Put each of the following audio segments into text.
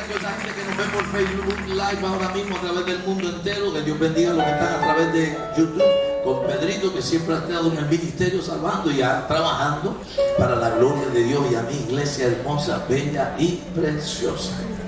a toda esa gente que nos ve por Facebook Live ahora mismo a través del mundo entero. Que Dios bendiga a los que están a través de YouTube, con Pedrito, que siempre ha estado en el ministerio salvando y trabajando para la gloria de Dios, y a mi iglesia hermosa, bella y preciosa.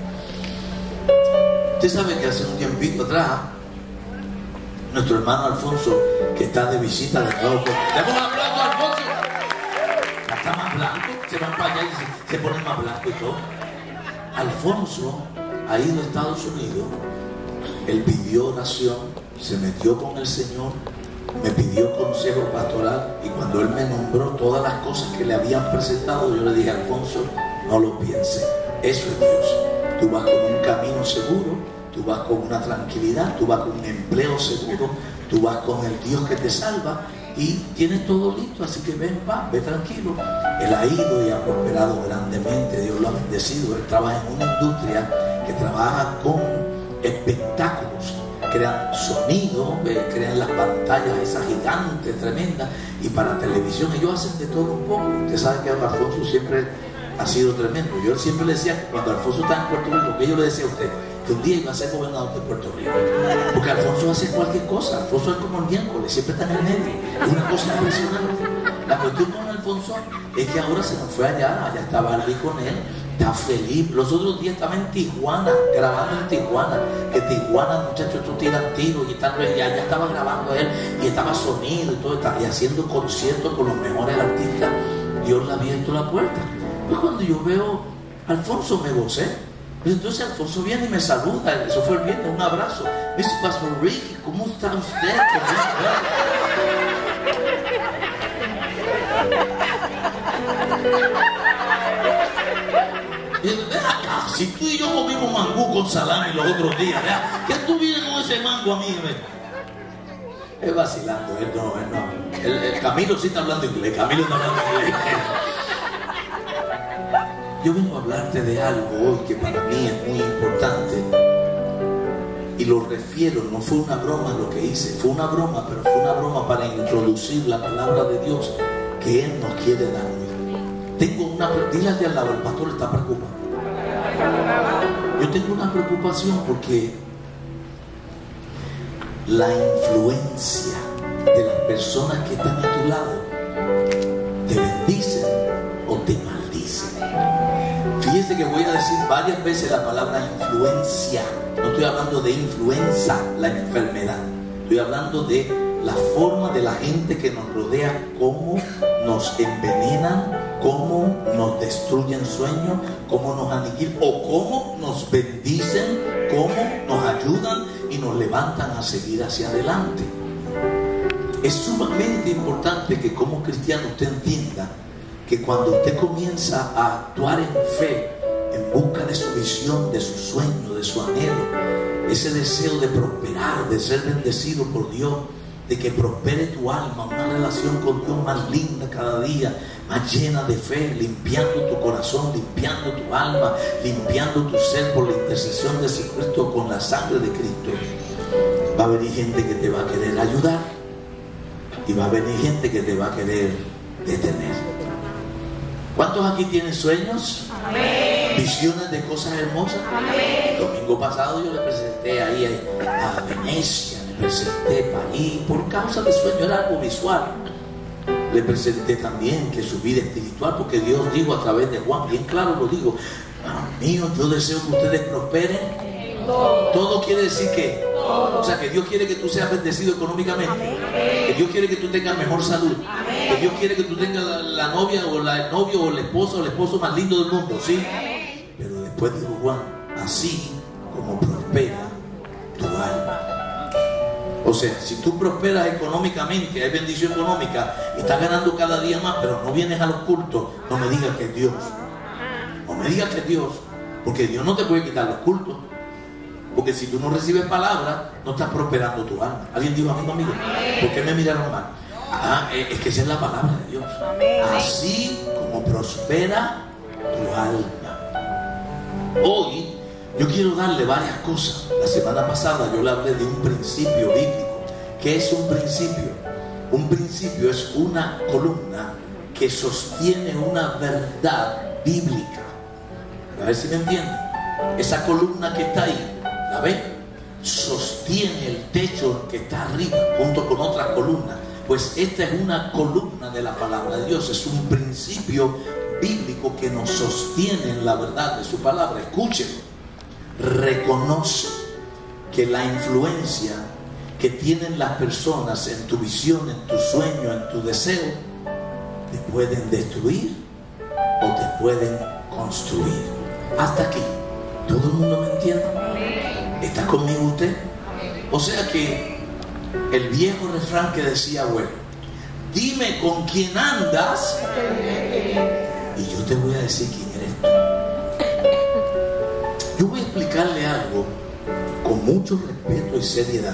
Usted sabe que hace un tiempito atrás, nuestro hermano Alfonso, que está de visita de nuevo, demos un aplauso a Alfonso. Está más blanco, se van para allá y se pone más blanco y todo. Alfonso ha ido a Estados Unidos, él pidió oración, se metió con el Señor, me pidió consejo pastoral, y cuando él me nombró todas las cosas que le habían presentado, yo le dije: Alfonso, no lo pienses, eso es Dios. Tú vas con un camino seguro, tú vas con una tranquilidad, tú vas con un empleo seguro, tú vas con el Dios que te salva, y tienes todo listo, así que ven, va, ve tranquilo. Él ha ido y ha prosperado grandemente, Dios lo ha bendecido. Él trabaja en una industria que trabaja con espectáculos, crean sonido, crean las pantallas esas gigantes, tremendas, y para televisión ellos hacen de todo un poco. Usted sabe que Alfonso siempre ha sido tremendo. Yo siempre le decía, cuando Alfonso estaba en Puerto Rico, que yo le decía a usted que un día iba a ser gobernador de Puerto Rico, porque Alfonso hace cualquier cosa. Alfonso es como el miércoles, siempre está en el medio, es una cosa impresionante. La cuestión con Alfonso es que ahora se nos fue allá está Barbie con él, está feliz. Los otros días estaba en Tijuana, grabando en Tijuana, que Tijuana, muchachos, tú tiras tiros, y allá estaba grabando él, y estaba sonido y todo, y haciendo conciertos con los mejores artistas. Dios le ha abierto la puerta. Pues cuando yo veo a Alfonso me gocé. Entonces Alfonso viene y me saluda, eso fue el viernes, un abrazo. Me dice: Pastor Ricky, ¿cómo está usted? Y ven acá, si tú y yo comimos mangú con salami los otros días, ¿verdad? ¿Qué tú vienes con ese mango a mí? Es vacilando, él no. El Camilo sí está hablando inglés, Camilo está hablando inglés. Yo vengo a hablarte de algo hoy que para mí es muy importante, y lo refiero, no fue una broma lo que hice, fue una broma, pero fue una broma para introducir la palabra de Dios que Él nos quiere dar hoy. Tengo una, dile al de al lado, el pastor está preocupado. Yo tengo una preocupación porque la influencia de las personas que están a tu lado te bendicen o te maldicen. Fíjese que voy a decir varias veces la palabra influencia. No estoy hablando de influenza, la enfermedad. Estoy hablando de la forma de la gente que nos rodea, cómo nos envenenan, cómo nos destruyen sueños, cómo nos aniquilan, o cómo nos bendicen, cómo nos ayudan y nos levantan a seguir hacia adelante. Es sumamente importante que como cristiano usted entienda que cuando usted comienza a actuar en fe, en busca de su visión, de su sueño, de su anhelo, ese deseo de prosperar, de ser bendecido por Dios, de que prospere tu alma, una relación con Dios más linda cada día, más llena de fe, limpiando tu corazón, limpiando tu alma, limpiando tu ser por la intercesión de Jesucristo con la sangre de Cristo, va a venir gente que te va a querer ayudar y va a venir gente que te va a querer detener. ¿Cuántos aquí tienen sueños? Amén. Visiones de cosas hermosas. Amén. El domingo pasado yo le presenté ahí a Venecia, le presenté París, por causa de sueño, era algo visual. Le presenté también que su vida espiritual, porque Dios dijo a través de Juan, bien claro lo digo: mío, yo deseo que ustedes prosperen. Todo quiere decir que, o sea, que Dios quiere que tú seas bendecido económicamente. Amén. Que Dios quiere que tú tengas mejor salud. Amén. Que Dios quiere que tú tengas la novia o el novio o el esposo más lindo del mundo, ¿sí? Amén. Pero después dijo Juan: así como prospera tu alma. O sea, si tú prosperas económicamente, hay bendición económica, y estás ganando cada día más, pero no vienes a los cultos, no me digas que es Dios. No me digas que es Dios, porque Dios no te puede quitar los cultos. Porque si tú no recibes palabra, no estás prosperando tu alma. ¿Alguien dijo amén conmigo? ¿Por qué me miraron mal? Es que esa es la palabra de Dios. Así como prospera tu alma. Hoy yo quiero darle varias cosas. La semana pasada yo le hablé de un principio bíblico. ¿Qué es un principio? Un principio es una columna que sostiene una verdad bíblica. A ver si me entienden. esa columna que está ahí, ¿la ven? Sostiene el techo que está arriba junto con otra columna. Pues esta es una columna de la palabra de Dios, es un principio bíblico que nos sostiene en la verdad de su palabra. Escúchenlo. Reconoce que la influencia que tienen las personas en tu visión, en tu sueño, en tu deseo, te pueden destruir o te pueden construir. Hasta aquí, ¿todo el mundo me entiende? ¿Está conmigo usted? O sea que el viejo refrán que decía, bueno, dime con quién andas y yo te voy a decir quién eres tú. Yo voy a explicarle algo con mucho respeto y seriedad.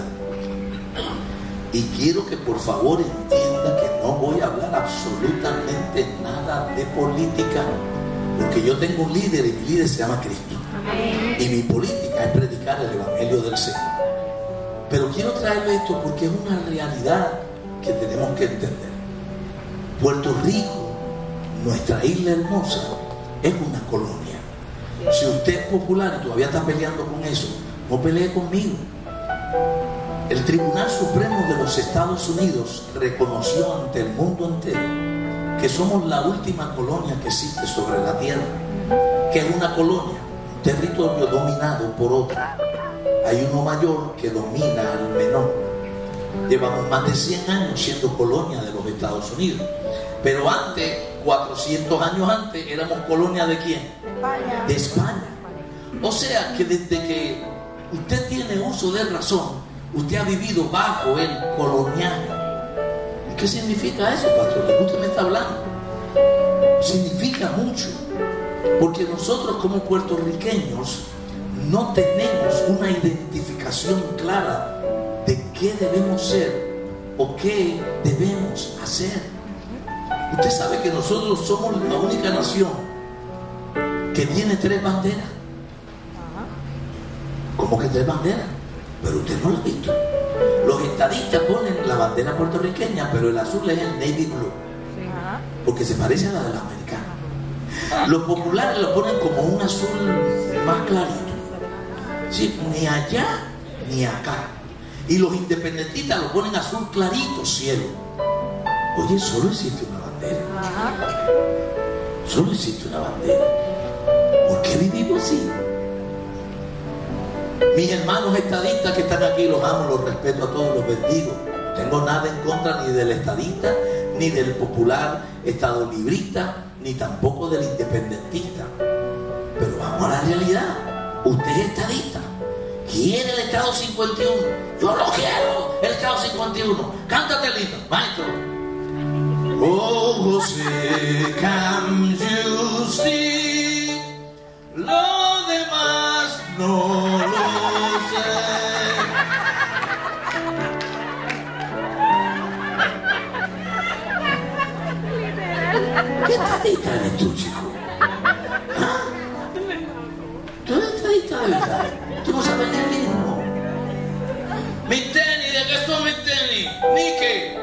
Y quiero que por favor entienda que no voy a hablar absolutamente nada de política, porque yo tengo un líder y mi líder se llama Cristo. Y mi política es predicar el Evangelio del Señor. Pero quiero traerle esto porque es una realidad que tenemos que entender. Puerto Rico, nuestra isla hermosa, es una colonia. Si usted es popular y todavía está peleando con eso, no pelee conmigo. El Tribunal Supremo de los Estados Unidos reconoció ante el mundo entero que somos la última colonia que existe sobre la tierra, que es una colonia, un territorio dominado por otra. Hay uno mayor que domina al menor. Llevamos más de 100 años siendo colonia de los Estados Unidos, pero antes, 400 años antes, éramos colonia ¿de quién? España. De España. O sea que desde que usted tiene uso de razón, usted ha vivido bajo el coloniaje. ¿Y qué significa eso, pastor? ¿De qué usted me está hablando? Significa mucho, porque nosotros como puertorriqueños no tenemos una identificación clara de qué debemos ser o qué debemos hacer. Usted sabe que nosotros somos la única nación que tiene 3 banderas. ¿Cómo que 3 banderas? Pero usted no lo ha visto. Los estadistas ponen la bandera puertorriqueña, pero el azul es el navy blue, porque se parece a la de la americana. Los populares lo ponen como un azul más clarito, sí, ni allá ni acá. Y los independentistas lo ponen azul clarito, cielo. Oye, solo existe una bandera. Solo existe una bandera. ¿Por qué vivimos así? Mis hermanos estadistas que están aquí, los amo, los respeto a todos, los bendigo. No tengo nada en contra ni del estadista, ni del popular estadolibrista, ni tampoco del independentista. Pero vamos a la realidad. Usted es estadista, quiere el Estado 51. Yo lo quiero, el Estado 51. Cántate el himno, maestro. Oh, José, can you see? Lo demás no lo sé. ¿Qué estadista eres tú, chico? ¿Ah? ¿Tú eres estadista de verdad? ¿Tú no sabes ni el himno? Mis tenis, ¿de qué son mis tenis? Nike.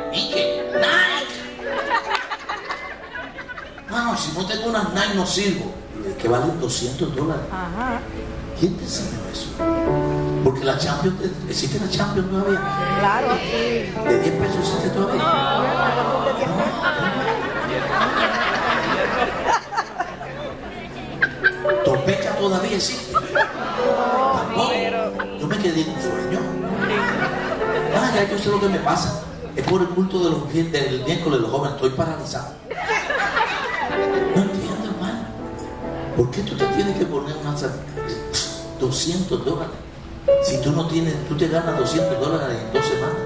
No, si no tengo unas Nike no sirvo. Que valen $200. Ajá. ¿Quién te enseñó eso? Porque la Champions, ¿existe la Champions todavía? Claro. ¿De 10 pesos existe todavía? No. ¿Topeca todavía existe? Tampoco. Yo me quedé en un sueño. Ya yo sé lo que me pasa. Es por el culto de del miércoles de los jóvenes. Estoy paralizado. No entiendo, hermano. ¿Por qué tú te tienes que poner unas $200? Si tú no tienes, tú te ganas $200 en 2 semanas.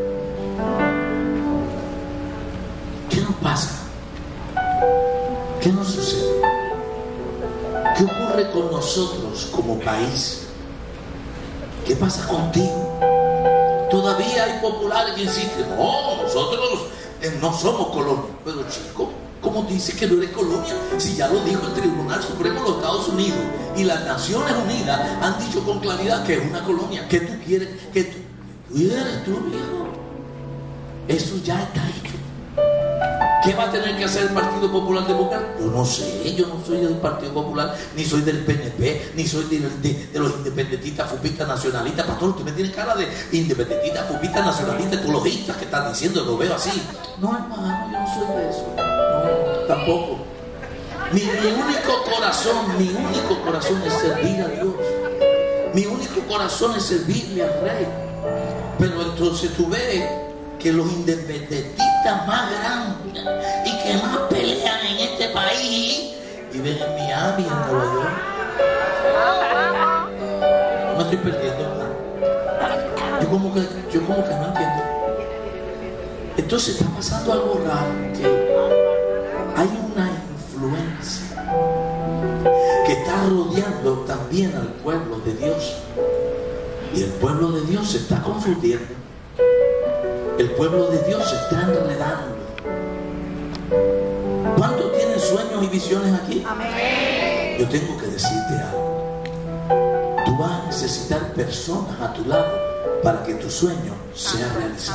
¿Qué nos pasa? ¿Qué nos sucede? ¿Qué ocurre con nosotros como país? ¿Qué pasa contigo? Todavía hay populares que insisten, no, nosotros no somos colonia. Pero chico, ¿cómo dices que no eres colonia? Si ya lo dijo el Tribunal Supremo de los Estados Unidos y las Naciones Unidas han dicho con claridad que es una colonia. ¿Qué tú quieres? ¿Qué tú eres tú, viejo? Eso ya está hecho. ¿Qué ¿Qué va a tener que hacer el Partido Popular Democrático? Yo no sé, yo no soy del Partido Popular, ni soy del PNP, ni soy de los independentistas, fupistas, nacionalistas. Pastor, usted me tiene cara de independentistas, fupistas, nacionalistas, ecologistas que están diciendo, lo veo así. No, hermano, yo no soy de eso. No, tampoco. Mi único corazón es servir a Dios. Mi único corazón es servirle al Rey. Pero entonces tú ves que los independentistas más grandes y que más pelean en este país viven en Miami, en Nueva York. No me estoy perdiendo nada. Yo como que no entiendo. Entonces está pasando algo raro, que hay una influencia que está rodeando también al pueblo de Dios, y el pueblo de Dios se está confundiendo. El pueblo de Dios se está enredando. ¿Cuántos tienen sueños y visiones aquí? Amén. Yo tengo que decirte algo. Tú vas a necesitar personas a tu lado para que tu sueño sea realizado.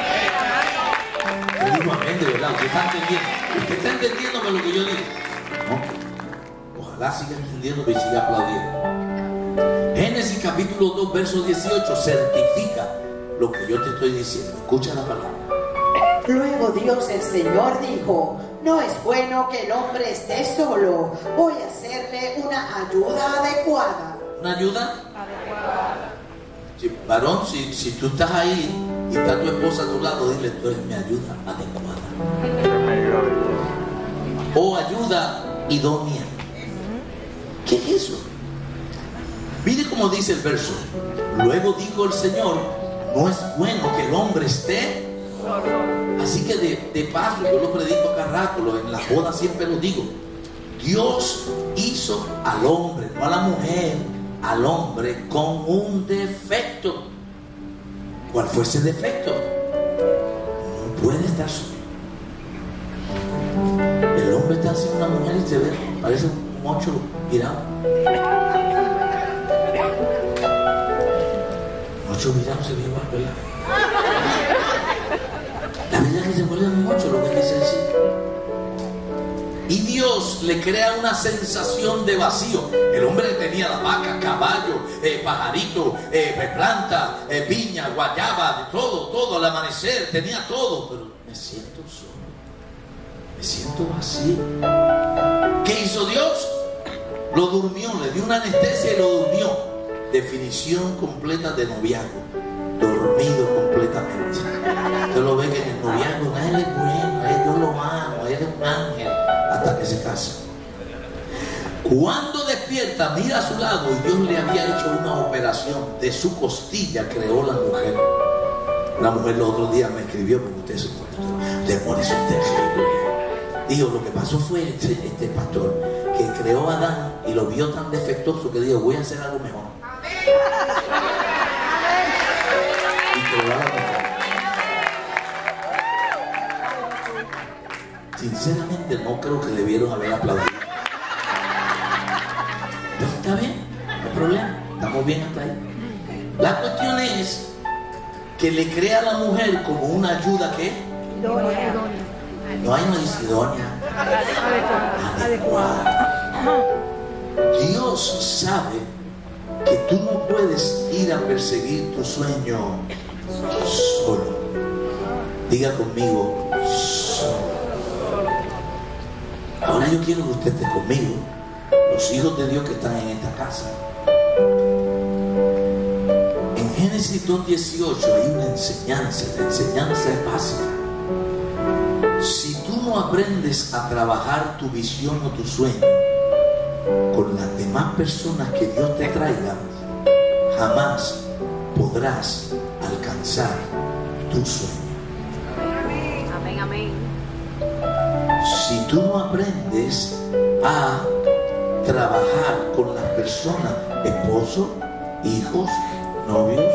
Yo digo amén de verdad. ¿Usted está entendiendo? ¿Usted está entendiéndome lo que yo digo? No. Ojalá siga entendiéndome y siga aplaudiendo. Génesis capítulo 2, verso 18 certifica lo que yo te estoy diciendo. Escucha la palabra. Luego Dios el Señor dijo: no es bueno que el hombre esté solo, voy a hacerle una ayuda adecuada. ¿Una ayuda? Adecuada. Sí, varón, si tú estás ahí y está tu esposa a tu lado, dile: tú eres mi ayuda adecuada. O ayuda idónea. ¿Qué es eso? Mire cómo dice el verso. Luego dijo el Señor: no es bueno que el hombre esté solo. Así que de paso, yo lo predico cada rato, en las bodas siempre lo digo. Dios hizo al hombre, no a la mujer, al hombre con un defecto. ¿Cuál fue ese defecto? No puede estar solo. El hombre está haciendo una mujer y se ve, parece un mocho virado. Mocho virado se ve igual, ¿verdad? La verdad es que se vuelve mucho lo que dice decir. Y Dios le crea una sensación de vacío. El hombre tenía la vaca, caballo, pajarito, planta, piña, guayaba, de todo al amanecer, tenía todo. Pero me siento solo, me siento vacío. ¿Qué hizo Dios? Lo durmió, le dio una anestesia y lo durmió. Definición completa de noviazgo. Dormido completamente. Usted lo ve que en el noviazgo él es bueno, yo lo amo, él es un ángel, hasta que se casa. Cuando despierta, mira a su lado y Dios le había hecho una operación. De su costilla creó la mujer. La mujer los otros días me escribió: porque usted es muerto, demonios son terribles. Dijo: lo que pasó fue este pastor que creó a Adán y lo vio tan defectuoso que dijo: voy a hacer algo mejor. Sinceramente no creo que debieron haber aplaudido. Pero está bien, no hay problema, estamos bien hasta ahí. La cuestión es que le crea a la mujer como una ayuda que idónea. No hay una idónea, adecuada. Dios sabe que tú no puedes ir a perseguir tu sueño solo. Diga conmigo: solo. Ahora yo quiero que usted esté conmigo, los hijos de Dios que están en esta casa. En Génesis 2:18 hay una enseñanza. La enseñanza es básica. Si tú no aprendes a trabajar tu visión o tu sueño con las demás personas que Dios te traiga, jamás podrás alcanzar tu sueño. Amén, amén. Si tú no aprendes a trabajar con las personas, esposo, hijos, novios,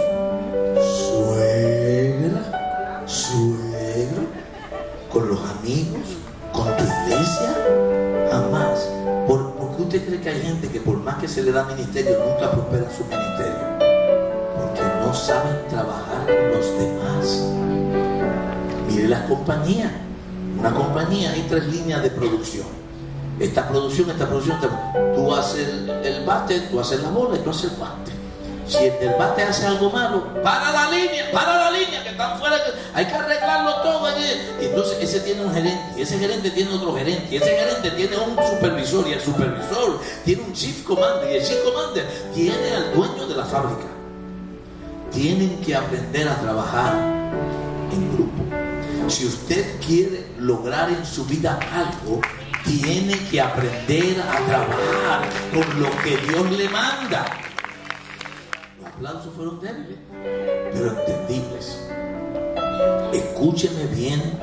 suegro, con los amigos, con tu iglesia, jamás. ¿Por qué usted cree que hay gente que por más que se le da ministerio nunca prospera su ministerio? Porque no saben trabajar con los demás. Mire las compañías. Una compañía, hay 3 líneas de producción. Esta producción. Tú haces el bate, tú haces la bola y tú haces el bate. Si el del bate hace algo malo, para la línea, que están fuera, hay que arreglarlo todo allí. Entonces ese tiene un gerente, y ese gerente tiene otro gerente, y ese gerente tiene un supervisor, y el supervisor tiene un chief commander, y el chief commander tiene al dueño de la fábrica. Tienen que aprender a trabajar en grupo. Si usted quiere lograr en su vida algo, tiene que aprender a trabajar con lo que Dios le manda. Los aplausos fueron débiles, pero entendibles. Escúcheme bien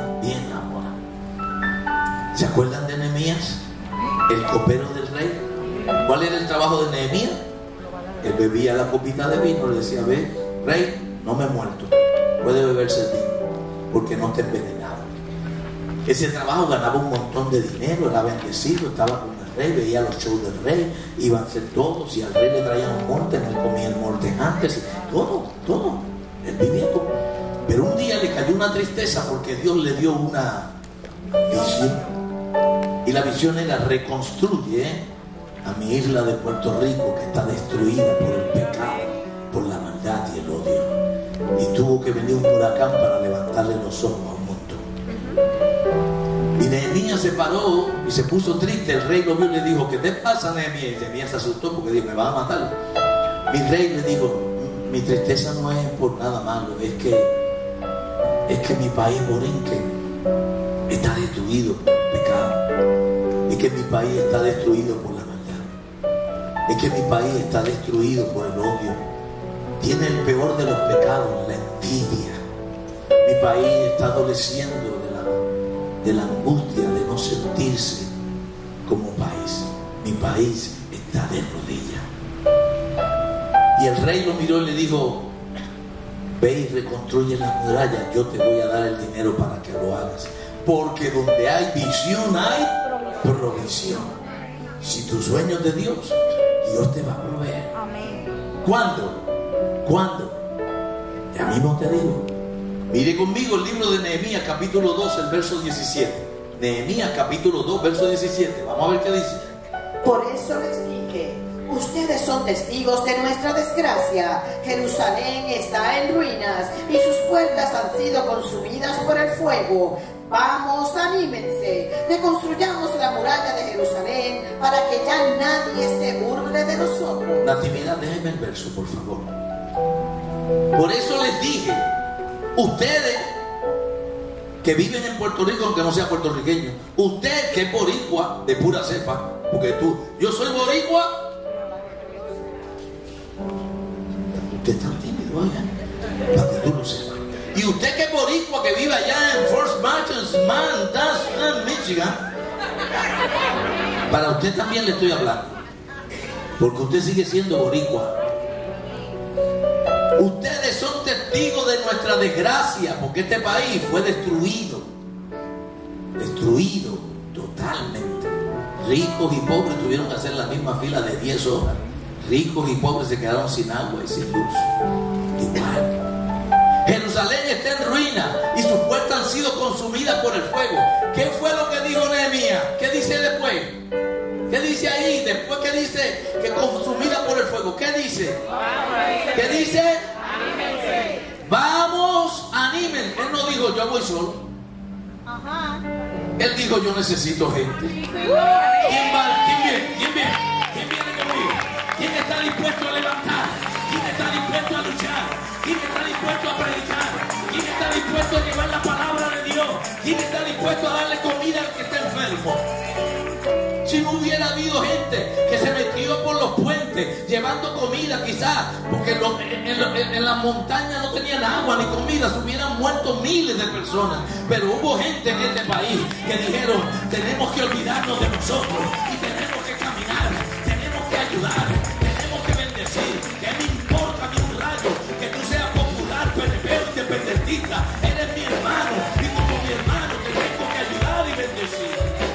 ahora. ¿Se acuerdan de Nehemías? El copero del rey. ¿Cuál era el trabajo de Nehemías? Él bebía la copita de vino, le decía: ve, rey, no me he muerto, puede beberse el vino, porque no está envenenado. Ese trabajo ganaba un montón de dinero, era bendecido, estaba con el rey, veía los shows del rey, iban a ser todos, y al rey le traían un monte, él comía el monte antes, y todo, él vivía con... Pero un día le cayó una tristeza porque Dios le dio una visión, y la visión era: reconstruye a mi isla de Puerto Rico, que está destruida por el pecado, por la maldad y el odio. Y tuvo que venir un huracán para levantarle los ojos a un montón. Y Nehemías se paró y se puso triste. El rey lo vio y le dijo: ¿qué te pasa, Nehemías? Y Nehemías se asustó porque dijo: me van a matar. Mi rey le dijo: mi tristeza no es por nada malo, es que mi país Borinquen está destruido por el pecado, es que mi país está destruido por la maldad, es que mi país está destruido por el odio, tiene el peor de los pecados, la envidia. Mi país está adoleciendo de la angustia de no sentirse como país. Mi país está de rodillas. Y el rey lo miró y le dijo: ve y reconstruye las murallas, yo te voy a dar el dinero para que lo hagas, porque donde hay visión hay provisión. Si tu sueño es de Dios, Dios te va a proveer. ¿Cuándo? Ya mismo te digo. Mire conmigo el libro de Nehemías capítulo 2, el verso 17. Nehemías capítulo 2, verso 17. Vamos a ver qué dice. Por eso les dije: ustedes son testigos de nuestra desgracia. Jerusalén está en ruinas y sus puertas han sido consumidas por el fuego. Vamos, anímense, reconstruyamos la muralla de Jerusalén para que ya nadie se burle de nosotros. Natividad, déjenme el verso, por favor. Por eso les dije: ustedes que viven en Puerto Rico, aunque no sea puertorriqueño, usted que es boricua de pura cepa, porque yo soy boricua. Usted está tímido, oigan, para que tú lo sepas. Y usted que es boricua, que vive allá en Fort Myers, Michigan, para usted también le estoy hablando, porque usted sigue siendo boricua. Ustedes son testigos de nuestra desgracia, porque este país fue destruido totalmente. Ricos y pobres tuvieron que hacer la misma fila de 10 horas. Ricos y pobres se quedaron sin agua y sin luz. Igual. Jerusalén está en ruina y sus puertas han sido consumidas por el fuego. ¿Qué fue lo que dijo Nehemías? ¿Qué dice después? ¿Qué dice ahí? Después que dice que consumida por el fuego, ¿qué dice? ¿Qué dice? Vamos, anímense. Él no dijo: yo voy solo. Él dijo: yo necesito gente. ¿Quién va? ¿Quién viene conmigo? ¿Quién está dispuesto a levantar? ¿Quién está dispuesto a luchar? ¿Quién está dispuesto a predicar? ¿Quién está dispuesto a llevar la palabra de Dios? ¿Quién está dispuesto a darle comida al que está enfermo? Si no hubiera habido gente que se metió por los puentes llevando comida, quizás porque en las montañas no tenían agua ni comida, se hubieran muerto miles de personas. Pero hubo gente en este país que dijeron: tenemos que olvidarnos de nosotros y tenemos que caminar, tenemos que ayudar, tenemos que bendecir. ¿Qué me importa a mí un rayo que tú seas popular, PNP o independentista? Eres mi hermano y como mi hermano te tengo que ayudar y bendecir.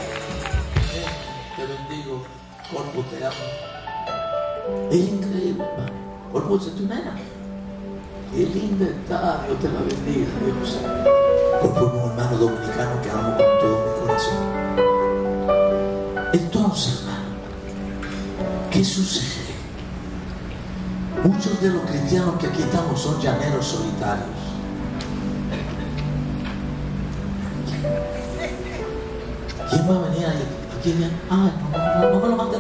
Te bendigo, Corpus, te amo. Es increíble, hermano. Corpus es tu nena. Qué linda está. Dios te la bendiga, Dios. por un hermano dominicano que amo con todo mi corazón. Entonces, hermano, ¿qué sucede? Muchos de los cristianos que aquí estamos son llaneros solitarios. ¿Quién va a venir ahí? Aquí viene, ay, no me lo mande.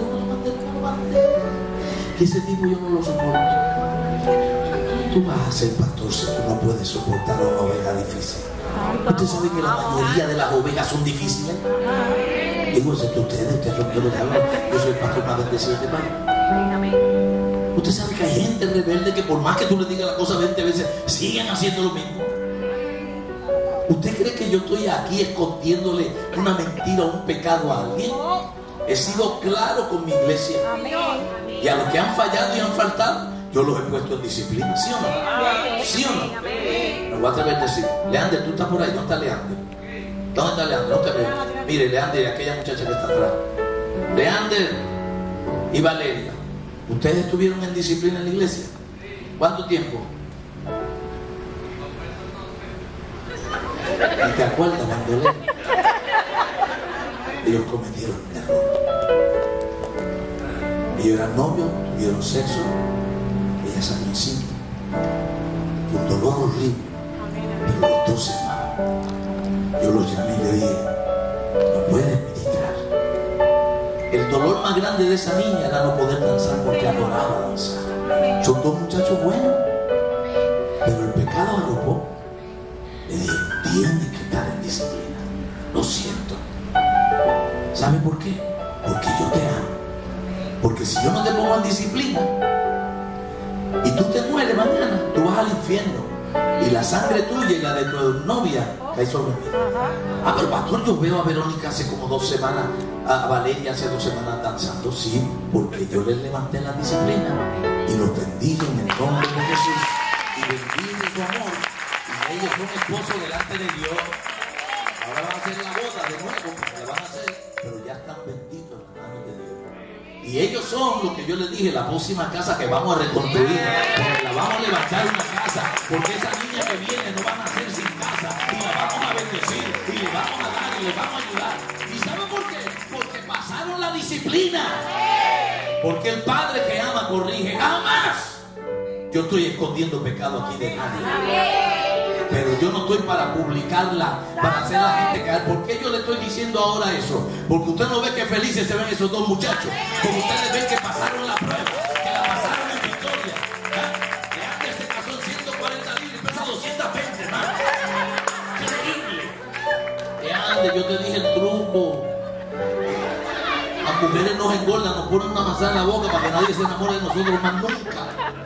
Que ese tipo yo no lo soporto. Tú vas a ser pastor si tú no puedes soportar a una oveja difícil. Usted sabe que la mayoría de las ovejas son difíciles. Digo, ustedes son yo lo hablo. Yo soy el pastor más bendecido de Padre. Usted sabe que hay gente rebelde que por más que tú le digas la cosa 20 veces, siguen haciendo lo mismo. ¿Usted cree que yo estoy aquí escondiéndole una mentira o un pecado a alguien? He sido claro con mi iglesia. Y a los que han fallado y han faltado, yo los he puesto en disciplina. ¿Sí o no? ¿Sí o no? Me voy a atrever a decir, Leander, tú estás por ahí. ¿Dónde está Leander? ¿Dónde está Leander? No te veo. Mire, Leander y aquella muchacha que está atrás. Leander y Valeria, ¿ustedes estuvieron en disciplina en la iglesia? ¿Cuánto tiempo? ¿Y te acuerdas cuando ellos cometieron un error? Ellos eran novios, tuvieron sexo, ella salió encinta, un dolor horrible, pero los dos se amaban. Yo los llamé y le dije, no puedes ministrar. El dolor más grande de esa niña era no poder danzar porque adoraba danzar. Son dos muchachos buenos, pero el pecado arropó. Le dije, tienes que estar en disciplina. Lo siento. ¿Sabe por qué? Porque yo te amo. Porque si yo no te pongo en disciplina y tú te mueres mañana, tú vas al infierno. Y la sangre tuya y la de tu novia cae sobre mí. Ah, pero pastor, yo veo a Verónica hace como 2 semanas, a Valeria hace 2 semanas danzando. Sí, porque yo les levanté la disciplina y los bendigo en el nombre de Jesús. Y bendigo su amor. Y ellos son esposos delante de Dios. Ahora van a hacer la boda de nuevo, la van a hacer, pero ya están benditos en las manos de Dios. Y ellos son lo que yo les dije, la próxima casa que vamos a reconstruir, porque la vamos a levantar una casa, porque esa niña que viene no va a nacer sin casa, y la vamos a bendecir, y le vamos a dar, y le vamos a ayudar. ¿Y saben por qué? Porque pasaron la disciplina. Porque el Padre que ama corrige. Jamás yo estoy escondiendo pecado aquí de nadie. Pero yo no estoy para publicarla, para hacer a la gente caer. ¿Por qué yo le estoy diciendo ahora eso? Porque usted no ve que felices se ven esos 2 muchachos. Porque ustedes ven que pasaron la prueba, que la pasaron en victoria. Leander se casó en 140 libras y pesa 220, hermano. Increíble. Leander, yo te dije el truco. Las mujeres nos engordan, nos ponen una manzana en la boca para que nadie se enamore de nosotros más nunca.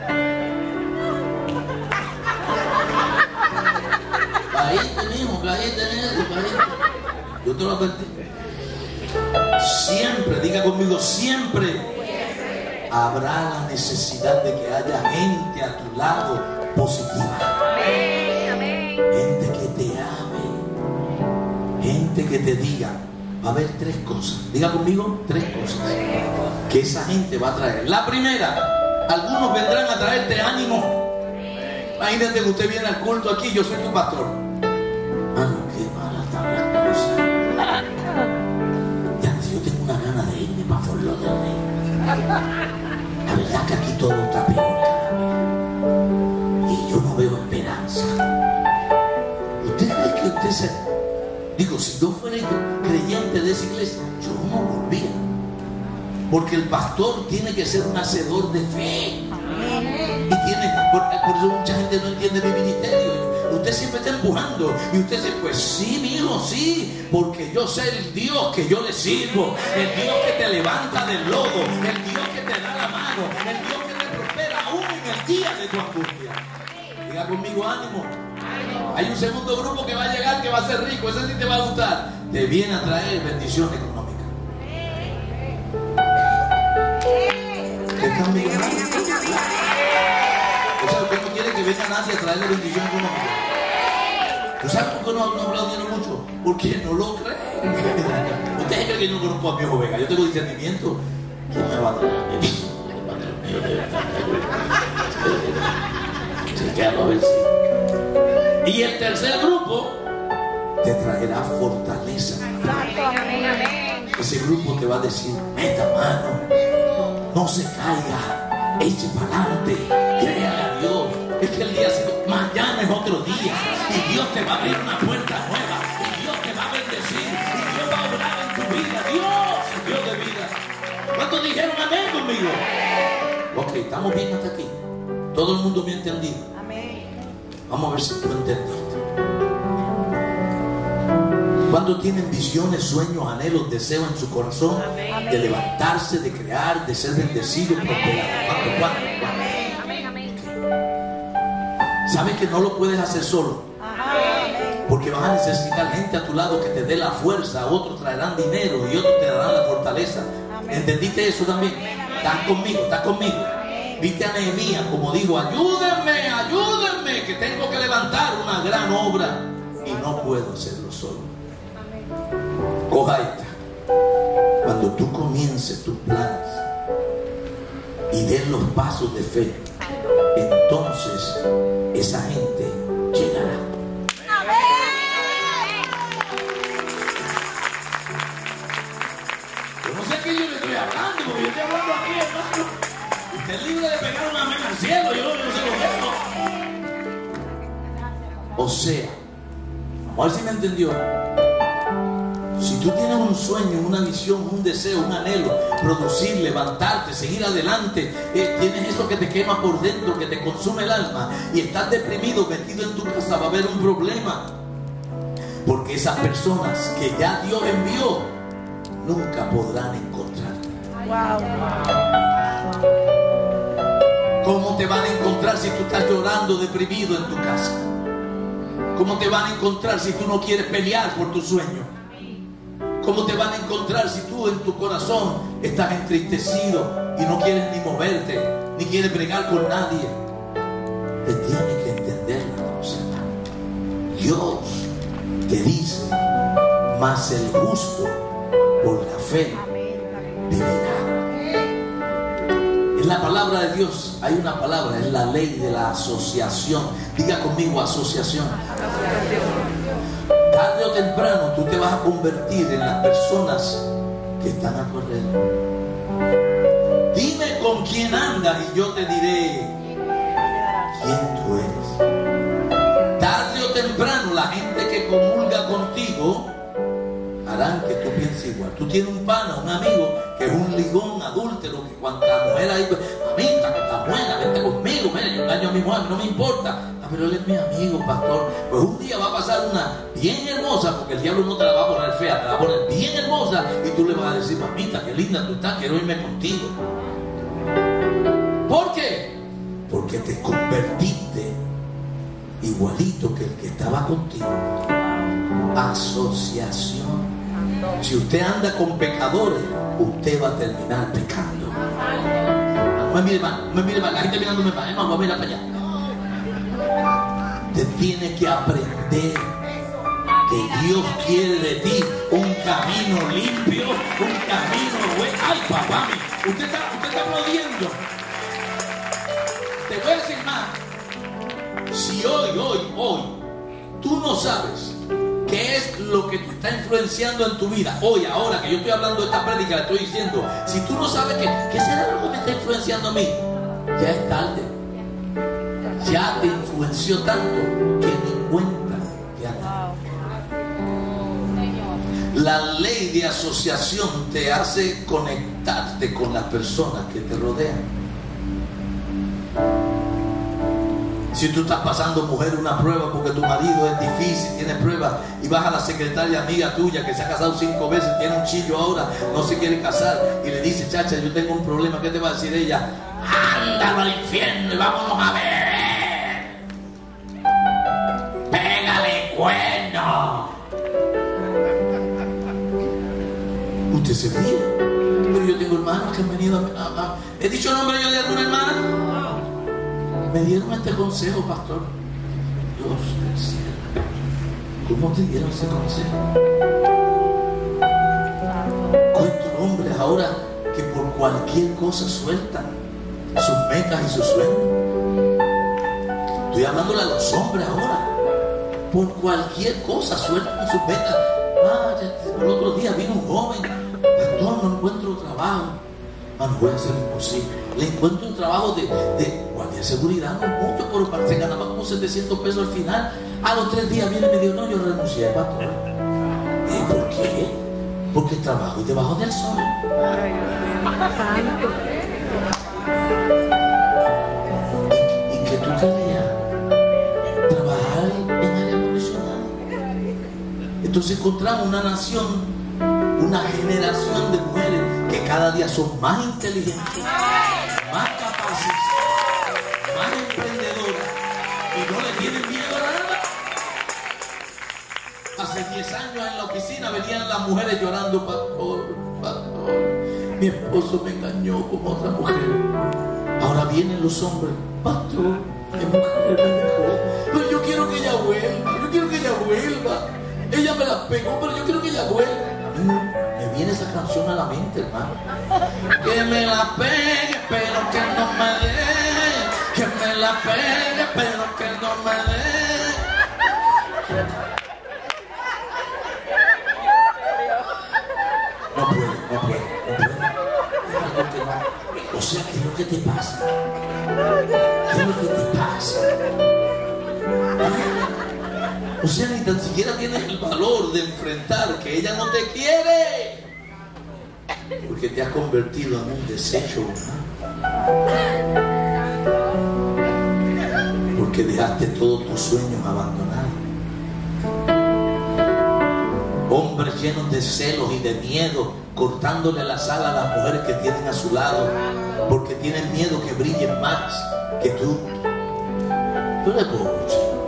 Cállate, mijo, cállate en eso, cállate. Yo te lo advertí. Siempre, diga conmigo, siempre habrá la necesidad de que haya gente a tu lado positiva. Gente que te ame. Gente que te diga. Va a haber 3 cosas. Diga conmigo, 3 cosas que esa gente va a traer. La primera, algunos vendrán a traerte ánimo. Imagínate que usted viene al culto aquí, yo soy tu pastor. Ah, no, qué malas están las cosas. Ya, yo tengo una gana de irme para Fort Lauderdale. La verdad que aquí todo está peor cada vez. Y yo no veo esperanza. ¿Usted cree que usted se... Digo, si yo fuera creyente de esa iglesia, yo no volvía. Porque el pastor tiene que ser un hacedor de fe. Y tiene, por eso mucha gente no entiende mi ministerio. Usted siempre está empujando. Y usted dice, pues sí, mi hijo, sí. Porque yo sé el Dios que yo le sirvo. El Dios que te levanta del lodo. El Dios que te da la mano. El Dios que te prospera aún en el día de tu angustia. Diga conmigo, ánimo. Hay un segundo grupo que va a llegar, que va a ser rico. Ese sí te va a gustar. Te viene a traer bendición económica. ¿Qué están mirando? O sea, usted no quiere que venga nadie a traerle bendición económica. ¿Tú sabes por qué no aplaudieron mucho? Porque no lo creen. Ustedes creen que yo no conozco a mi hijo Vega. Yo tengo discernimiento. ¿Quién me va a traer a mí? Chequealo a ver si. Y el tercer grupo te traerá fortaleza. Amén, amén. Ese grupo te va a decir: meta mano, no se caiga, eche para adelante, créale a Dios. Es que el día mañana es otro día y Dios te va a abrir una puerta nueva y Dios te va a bendecir y Dios va a obrar en tu vida. Dios de vida. ¿Cuántos dijeron amén conmigo? Ok, estamos bien hasta aquí. Todo el mundo me ha entendido. Amén. Vamos a ver si tú entendiste. ¿Cuántos tienen visiones, sueños, anhelos, deseos en su corazón? Amén. De levantarse, de crear, de ser bendecido, prosperado. ¿Cuánto? Amén, amén. ¿Sabes que no lo puedes hacer solo? Porque vas a necesitar gente a tu lado que te dé la fuerza. Otros traerán dinero y otros te darán la fortaleza. ¿Entendiste eso también? ¿Estás conmigo? ¿Estás conmigo? Viste a Nehemías como dijo: ayúdenme, ayúdenme, que tengo que levantar una gran obra y no puedo hacerlo solo. Coja esta. Cuando tú comiences tus planes y des los pasos de fe, entonces esa gente llegará. Yo no sé a qué yo le estoy hablando, porque yo estoy hablando aquí, hermano. Usted es libre de pegar una mano al cielo, yo no sé lo que es. O sea, vamos a ver si me entendió. Si tú tienes un sueño, una visión, un deseo, un anhelo, producir, levantarte, seguir adelante, tienes eso que te quema por dentro, que te consume el alma, y estás deprimido, metido en tu casa, va a haber un problema. Porque esas personas que ya Dios envió nunca podrán encontrarte. ¿Cómo te van a encontrar si tú estás llorando, deprimido en tu casa? ¿Cómo te van a encontrar si tú no quieres pelear por tu sueño? ¿Cómo te van a encontrar si tú en tu corazón estás entristecido y no quieres ni moverte, ni quieres bregar con nadie? Te tienes que entender la cosa. Dios te dice: mas el justo por la fe vivirá. En la palabra de Dios hay una palabra, es la ley de la asociación. Diga conmigo: asociación. Tarde o temprano tú te vas a convertir en las personas que están a tu alrededor. Dime con quién andas y yo te diré quién tú eres. Tarde o temprano la gente que comulga contigo harán que tú pienses igual. Tú tienes un pana, un amigo que es un ligón adúltero, que cuanta mujer hay, mamita, que está buena, vente conmigo, mira, yo engaño a mi mujer, no me importa. Pero él es mi amigo, pastor. Pues un día va a pasar una bien hermosa, porque el diablo no te la va a poner fea, te la va a poner bien hermosa, y tú le vas a decir: mamita, qué linda tú estás, quiero irme contigo. ¿Por qué? Porque te convertiste igualito que el que estaba contigo. Asociación. Si usted anda con pecadores, usted va a terminar pecando. No me mire más, la gente mirándome más, no, voy a mirar para allá. Te tienes que aprender que Dios quiere de ti un camino limpio, un camino bueno. Ay, papá, usted está aplaudiendo. Te voy a decir más. Si hoy tú no sabes qué es lo que te está influenciando en tu vida, hoy, ahora que yo estoy hablando de esta prédica, le estoy diciendo, si tú no sabes qué será lo que me está influenciando a mí, ya es tarde. Ya te influenció tanto que ni cuenta te has dado. La ley de asociación te hace conectarte con las personas que te rodean. Si tú estás pasando, mujer, una prueba porque tu marido es difícil, tiene pruebas, y vas a la secretaria amiga tuya que se ha casado 5 veces, tiene un chillo ahora, no se quiere casar, y le dice: chacha, yo tengo un problema, ¿qué te va a decir ella? Ándalo al infierno y vámonos a ver. Pégale cuerno. Usted se ríe, pero yo tengo hermanos que han venido a ¿he dicho nombre yo de alguna hermana? Me dieron este consejo, pastor. Dios del cielo, ¿cómo te dieron ese consejo? ¿Cuántos hombres ahora que por cualquier cosa sueltan sus metas y sus sueños? Estoy hablándole a los hombres ahora. por cualquier cosa, sueltan sus ventas. El otro día vino un joven, pastor, no encuentro trabajo. Voy a hacer lo imposible. Le encuentro un trabajo de guardia de seguridad, no mucho, pero se ganaba como 700 pesos al final. A los 3 días viene y me dijo, no, yo renuncié, pastor. ¿Por qué? Porque trabajo debajo del sol. ¿Y qué tú querías? Trabajar en área profesional. Entonces encontramos una nación, una generación de mujeres que cada día son más inteligentes, más capaces, más emprendedoras y no le tienen miedo a nada. Hace 10 años en la oficina venían las mujeres llorando, pastor, mi esposo me engañó con otra mujer. Ahora vienen los hombres, pastor, mi mujer me dejó, pero yo quiero que ella vuelva, ella me la pegó, pero yo quiero que ella vuelva. Me viene esa canción a la mente, hermano. Que me la pegue, pero que no me deje. Que me la pegue, pero que no me deje. No puedo. Es algo que no. O sea, ¿qué es lo que te pasa? ¿Qué es lo que te pasa? O sea, ni tan siquiera tienes el valor de enfrentar que ella no te quiere, porque te has convertido en un desecho, porque dejaste todos tus sueños abandonados. Hombres llenos de celos y de miedo, cortándole las alas a las mujeres que tienen a su lado, porque tienen miedo que brillen más que tú. Tú eres pobre.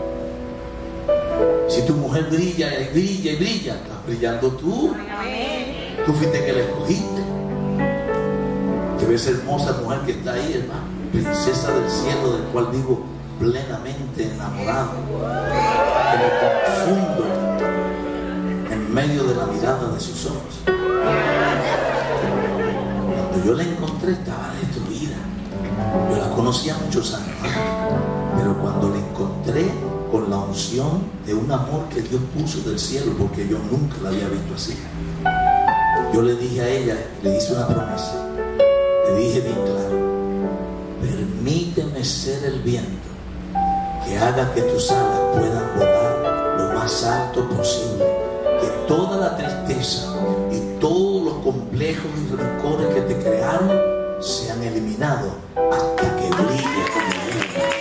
Si tu mujer brilla y brilla y brilla, estás brillando tú. Tú fuiste que la escogiste. Te ves hermosa mujer que está ahí, hermano, princesa del cielo, del cual vivo plenamente enamorado, que me confundo en medio de la mirada de sus ojos. Cuando yo la encontré estaba destruida. Yo la conocía muchos años antes, pero cuando la encontré con la unción de un amor que Dios puso del cielo, porque yo nunca la había visto así, yo le dije a ella, le hice una promesa, le dije bien claro: permíteme ser el viento que haga que tus alas puedan volar lo más alto posible, que toda la tristeza y todos los complejos y rencores que te crearon sean eliminados hasta que brille como ella.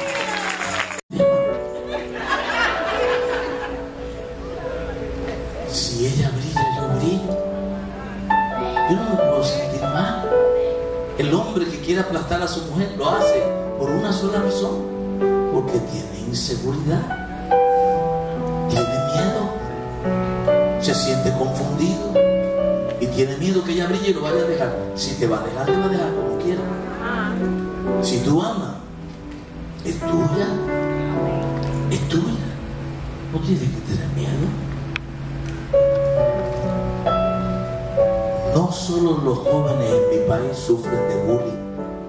Si ella brilla, yo brillo. Yo no me puedo sentir mal. El hombre que quiere aplastar a su mujer lo hace por una sola razón: porque tiene inseguridad, tiene miedo, se siente confundido y tiene miedo que ella brille y lo vaya a dejar. Si te va a dejar, te va a dejar como quiera. Si tú amas, es tuya, es tuya. No tienes que tener miedo. No solo los jóvenes en mi país sufren de bullying,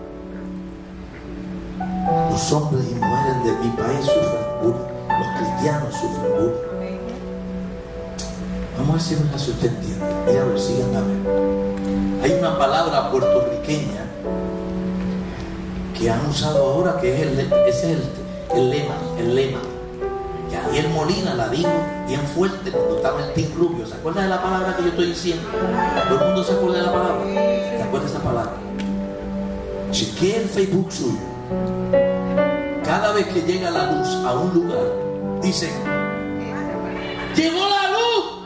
los hombres y mujeres de mi país sufren bullying, los cristianos sufren bullying. Vamos a decir una cosa, si usted entiende. Mira, a ver, sigan a ver. Hay una palabra puertorriqueña que han usado ahora, que es ese es el lema. Y Ariel Molina la dijo bien fuerte cuando estaba en Team Rubio. ¿Se acuerda de la palabra que yo estoy diciendo? ¿Todo el mundo se acuerda de la palabra? ¿Se acuerda de esa palabra? Chequee el Facebook suyo. Cada vez que llega la luz a un lugar, dicen: ¡llegó la luz!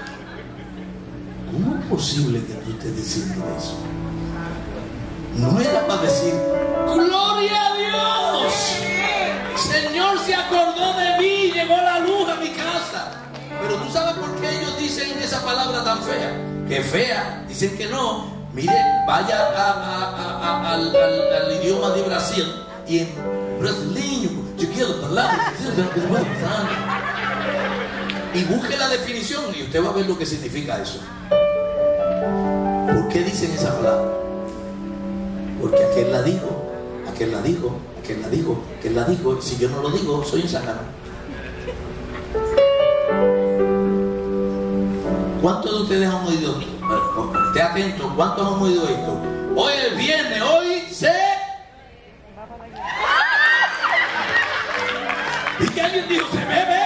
¿Cómo es posible que tú estés diciendo eso? No era para decir: ¡gloria a Dios! Señor se acordó de mí, llegó la luz a mi casa. Pero tú sabes por qué ellos dicen esa palabra tan fea. Que fea, dicen que no. Mire, vaya al idioma de Brasil y en brasileño, chequea la palabra y busque la definición y usted va a ver lo que significa eso. ¿Por qué dicen esa palabra? Porque aquel la dijo, aquel la dijo, aquel la dijo, aquel la dijo. Si yo no lo digo, soy un sacano. ¿Cuántos de ustedes han oído? Esté atento, ¿cuántos han oído esto? Hoy es viernes, hoy se... ¿Y que alguien dijo se bebe?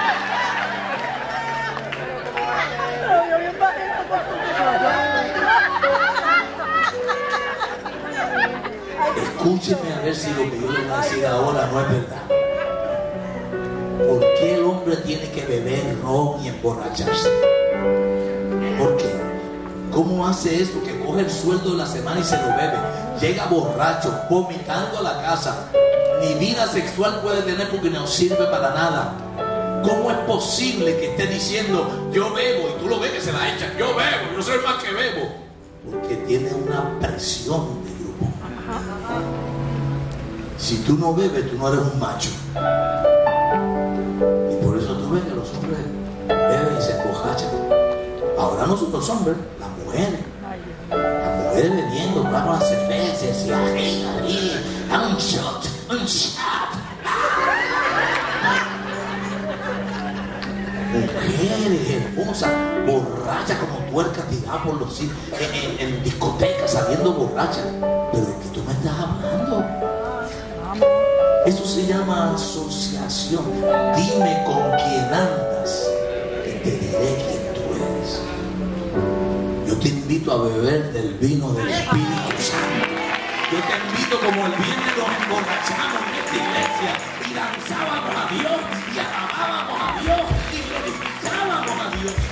Escúcheme a ver si lo que yo le voy a decir ahora no es verdad. ¿Por qué el hombre tiene que beber ron y emborracharse? ¿Por qué? ¿Cómo hace eso? Que coge el sueldo de la semana y se lo bebe. Llega borracho, vomitando a la casa. Ni vida sexual puede tener porque no sirve para nada. ¿Cómo es posible que esté diciendo yo bebo y tú lo ves que se la echan? Yo bebo, yo soy más que bebo. Porque tiene una presión de grupo. Si tú no bebes, tú no eres un macho. Y por eso tú ves que los hombres beben y se emborrachan. Ahora no son los hombres, las mujeres. Las mujeres bebiendo, vamos a cervezas y ahí, a un shot, un shot. Mujeres hermosas, borrachas como tuercas tiradas por los en discotecas saliendo borrachas. Pero ¿de qué tú me estás hablando? Eso se llama asociación. Dime con quién andas y te diré quién tú eres. Yo te invito a beber del vino del Espíritu Santo. Yo te invito como el viernes nos emborrachamos en esta iglesia y danzábamos a Dios y alabábamos a Dios y glorificábamos a Dios.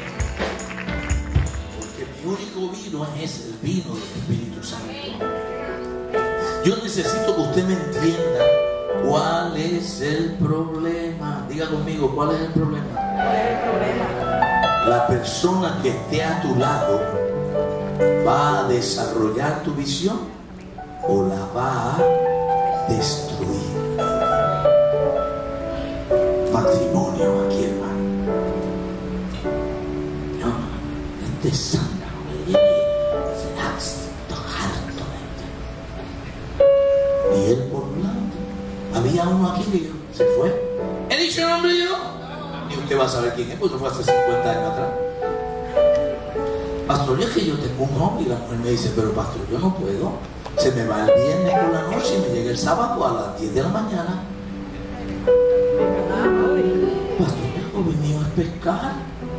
Porque mi único vino es el vino del Espíritu Santo. Yo necesito que usted me entienda cuál es el problema. Diga conmigo, ¿cuál es el problema? ¿Cuál es el problema? La persona que esté a tu lado va a desarrollar tu visión o la va a destruir. Matrimonio aquí, hermano. No, este zángano me viene harto de ella. Y él por un lado. Había uno aquí que se fue. ¿He dicho el nombre yo? Ni usted va a saber quién es, porque eso fue hace 50 años atrás. Pastor, es que yo tengo un hobby. Y la mujer me dice, pero pastor, yo no puedo. Se me va el viernes por la noche y me llega el sábado a las 10 de la mañana. Pastor, el hobby mío es pescar.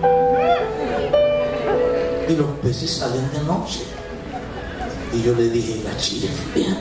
Y los peces salen de noche. Y yo le dije, la chile fría.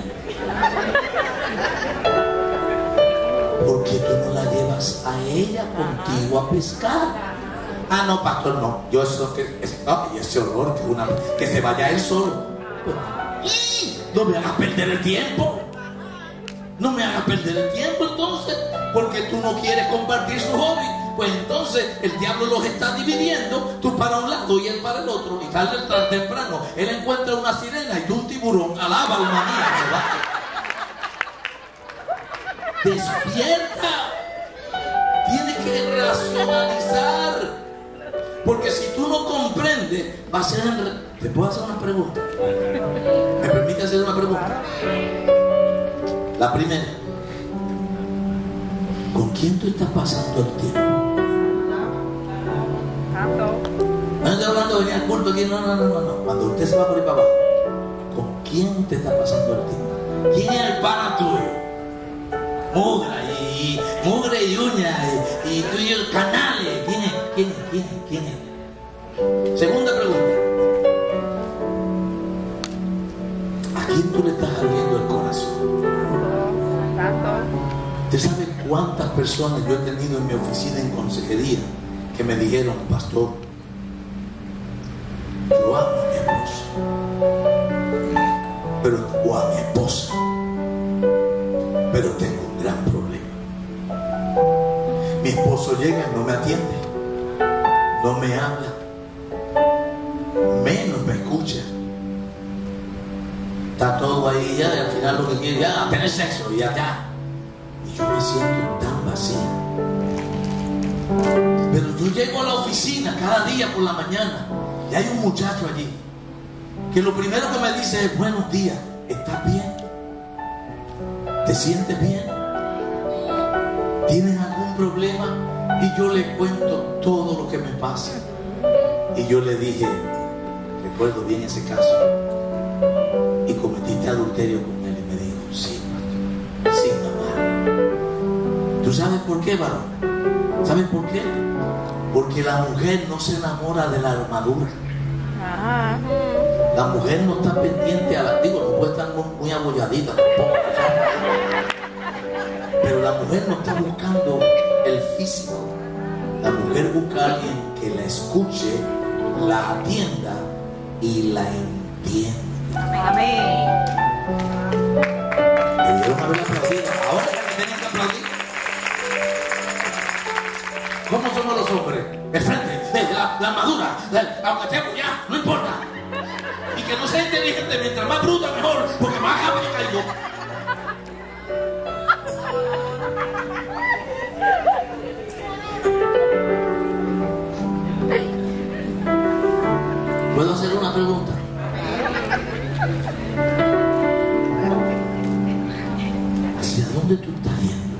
¿Por qué tú no la llevas a ella contigo a pescar? Ah, no, pastor, no. Yo eso que y ese olor que se vaya él solo. No me hagas perder el tiempo. No me hagas perder el tiempo entonces, porque tú no quieres compartir su hobby. Pues entonces el diablo los está dividiendo, tú para un lado y él para el otro. Y tarde o temprano él encuentra una sirena y tú un tiburón. Alaba al maníaco, ¿verdad? Despierta. Tienes que racionalizar. Porque si tú no comprendes, va a ser... ¿Te puedo hacer una pregunta? ¿Me permite hacer una pregunta? La primera. ¿Con quién tú estás pasando el tiempo? No estoy hablando de venir al culto aquí, no. Cuando usted se va por ahí para abajo, ¿con quién usted está pasando el tiempo? ¿Quién es el pana tuyo? Mugre y uña y tú y el canales. ¿Quién es? Segunda pregunta. ¿A quién tú le estás abriendo el corazón? ¿Usted sabe cuántas personas yo he tenido en mi oficina en consejería que me dijeron, pastor, yo amo a mi esposa, o a mi esposa, pero tengo un gran problema? Mi esposo llega y no me atiende, no me habla, menos me escucha. Está todo ahí ya y al final lo que quiere ya tener sexo y ya. Y yo me siento tan vacía. Pero yo llego a la oficina cada día por la mañana y hay un muchacho allí que lo primero que me dice es: buenos días, ¿estás bien? ¿Te sientes bien? ¿Tienes algún problema? Y yo le cuento todo lo que me pasa. Y yo le dije, recuerdo bien ese caso, y cometiste adulterio con él. Y me dijo, sí, pastor, sin amar. ¿Tú sabes por qué, varón? ¿Sabes por qué? Porque la mujer no se enamora de la armadura. La mujer no está pendiente a la... Digo, no puede estar muy abolladita tampoco, pero la mujer no está buscando el físico. La mujer busca a alguien que la escuche, la atienda y la entienda. Amén. Debieron haber aplaudido. Ahora que tienen que aplaudir. ¿Cómo somos los hombres? El frente, la armadura, aunque estemos ya, no importa. Y que no sea inteligente, mientras más bruta mejor, porque más rápido caigo. ¿Puedo hacer una pregunta? ¿Hacia dónde tú estás yendo?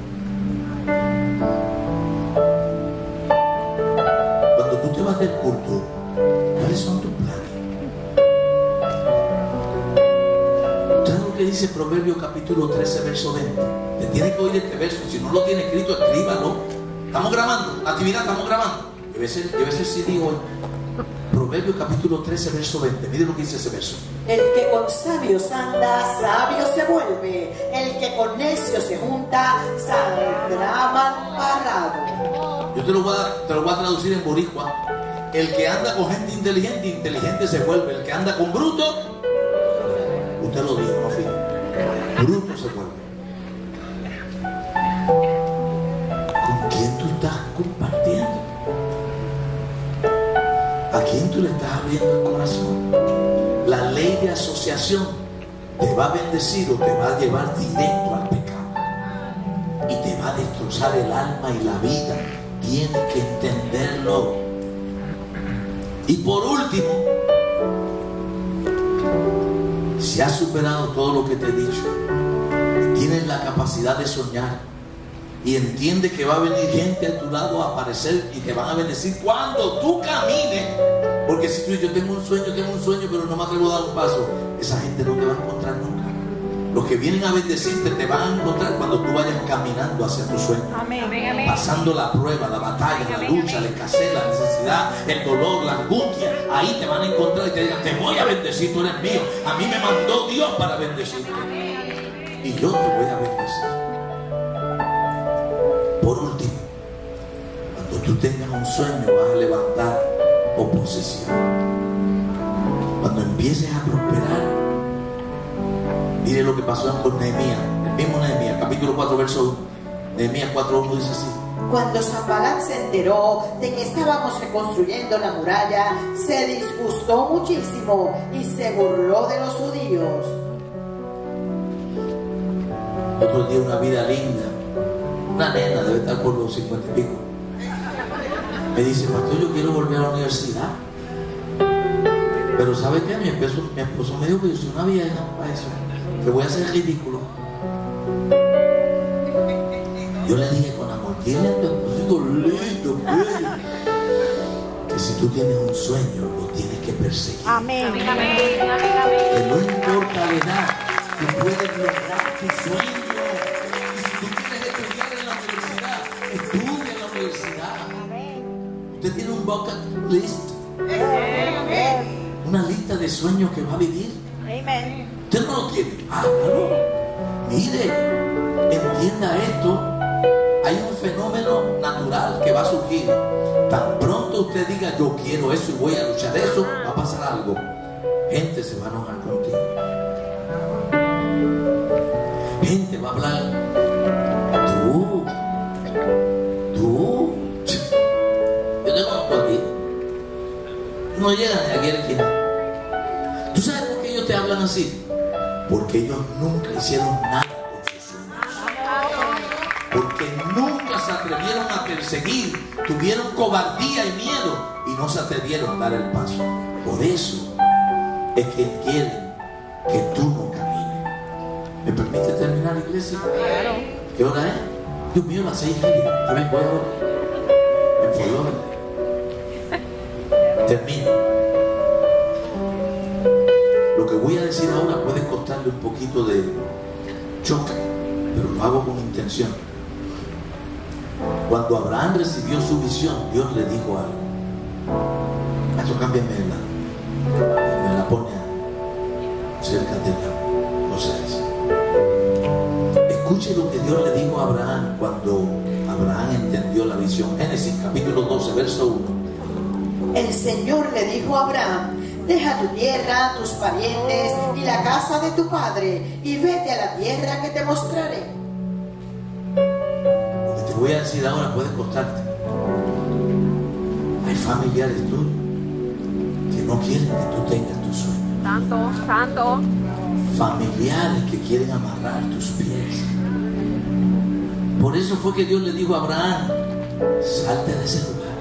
Cuando tú te vas del culto, ¿cuáles son tus planes? ¿Sabes lo que dice Proverbios capítulo 13, verso 20? Te tiene que oír este verso. Si no lo tiene escrito, escríbalo. Estamos grabando, la actividad estamos grabando. Debe ser CD hoy. Proverbios capítulo 13, verso 20. Mire lo que dice ese verso. El que con sabios anda, sabio se vuelve. El que con necios se junta, saldrá mal parado. Yo te lo voy a traducir en boricua. El que anda con gente inteligente, inteligente se vuelve. El que anda con bruto, usted lo dijo, no fíjate, bruto se vuelve. ¿Con quién tú estás compartiendo? ¿A quién tú le estás abriendo el corazón? La ley de asociación te va a bendecir o te va a llevar directo al pecado y te va a destrozar el alma y la vida. Tienes que entenderlo. Y por último, si has superado todo lo que te he dicho, tienes la capacidad de soñar y entiende que va a venir gente a tu lado a aparecer y te van a bendecir cuando tú camines. Porque si tú dices, yo tengo un sueño, pero no me atrevo a dar un paso, esa gente no te va a encontrar nunca. Los que vienen a bendecirte te van a encontrar cuando tú vayas caminando hacia tu sueño. Amén. Amén. Pasando la prueba, la batalla, la lucha, la escasez, la necesidad, el dolor, la angustia. Ahí te van a encontrar y te digan, te voy a bendecir, tú eres mío. A mí me mandó Dios para bendecirte. Y yo te voy a bendecir. Por último, cuando tú tengas un sueño vas a levantar oposición. Cuando empieces a prosperar, mire lo que pasó con Nehemías, el mismo Nehemías, capítulo 4, verso 1. Nehemías 4:1 dice así. Cuando Sanbalat se enteró de que estábamos reconstruyendo la muralla, se disgustó muchísimo y se burló de los judíos. Otro día, una vida linda, una nena, debe estar por los 50 y pico, me dice, pastor, yo quiero volver a la universidad. Pero ¿sabe qué? Mi esposo me dijo que yo soy una vieja para eso, que voy a hacer ridículo. Yo le dije con amor, dile a tu esposo lindo, bello, que si tú tienes un sueño, lo tienes que perseguir. Amén. Amén. Amén. Que no importa la edad, tú puedes lograr tu sueño. Y si tú quieres estudiar en la universidad, estudia en la universidad. Usted tiene un bucket list, una lista de sueños que va a vivir. Usted no lo tiene, hágalo. Mire, entienda esto. Hay un fenómeno natural que va a surgir. Tan pronto usted diga, yo quiero eso y voy a luchar eso, va a pasar algo. Gente se va a enojar contigo. Gente va a hablar. Tú. Yo te conozco aquí. No llegan ni aquí a la esquina. ¿Tú sabes por qué ellos te hablan así? Porque ellos nunca hicieron nada con sus sueños. Porque nunca se atrevieron a perseguir, tuvieron cobardía y miedo y no se atrevieron a dar el paso. Por eso es que quieren que tú no camines. ¿Me permite terminar, iglesia? ¿Qué hora es? Dios mío, las 6:30. También voy ahora. Me enfolló. Termino. Lo que voy a decir ahora puede costarle un poquito de choque, pero lo hago con intención. Cuando Abraham recibió su visión, Dios le dijo algo. Esto cámbiame me la pone cerca de la cosa esa. Escuche lo que Dios le dijo a Abraham cuando Abraham entendió la visión. Génesis capítulo 12, verso 1. El Señor le dijo a Abraham: deja tu tierra, tus parientes y la casa de tu padre y vete a la tierra que te mostraré. Lo que te voy a decir ahora puede costarte. Hay familiares tuyos que no quieren que tú tengas tus sueños. Santo, santo. Familiares que quieren amarrar tus pies. Por eso fue que Dios le dijo a Abraham: salte de ese lugar.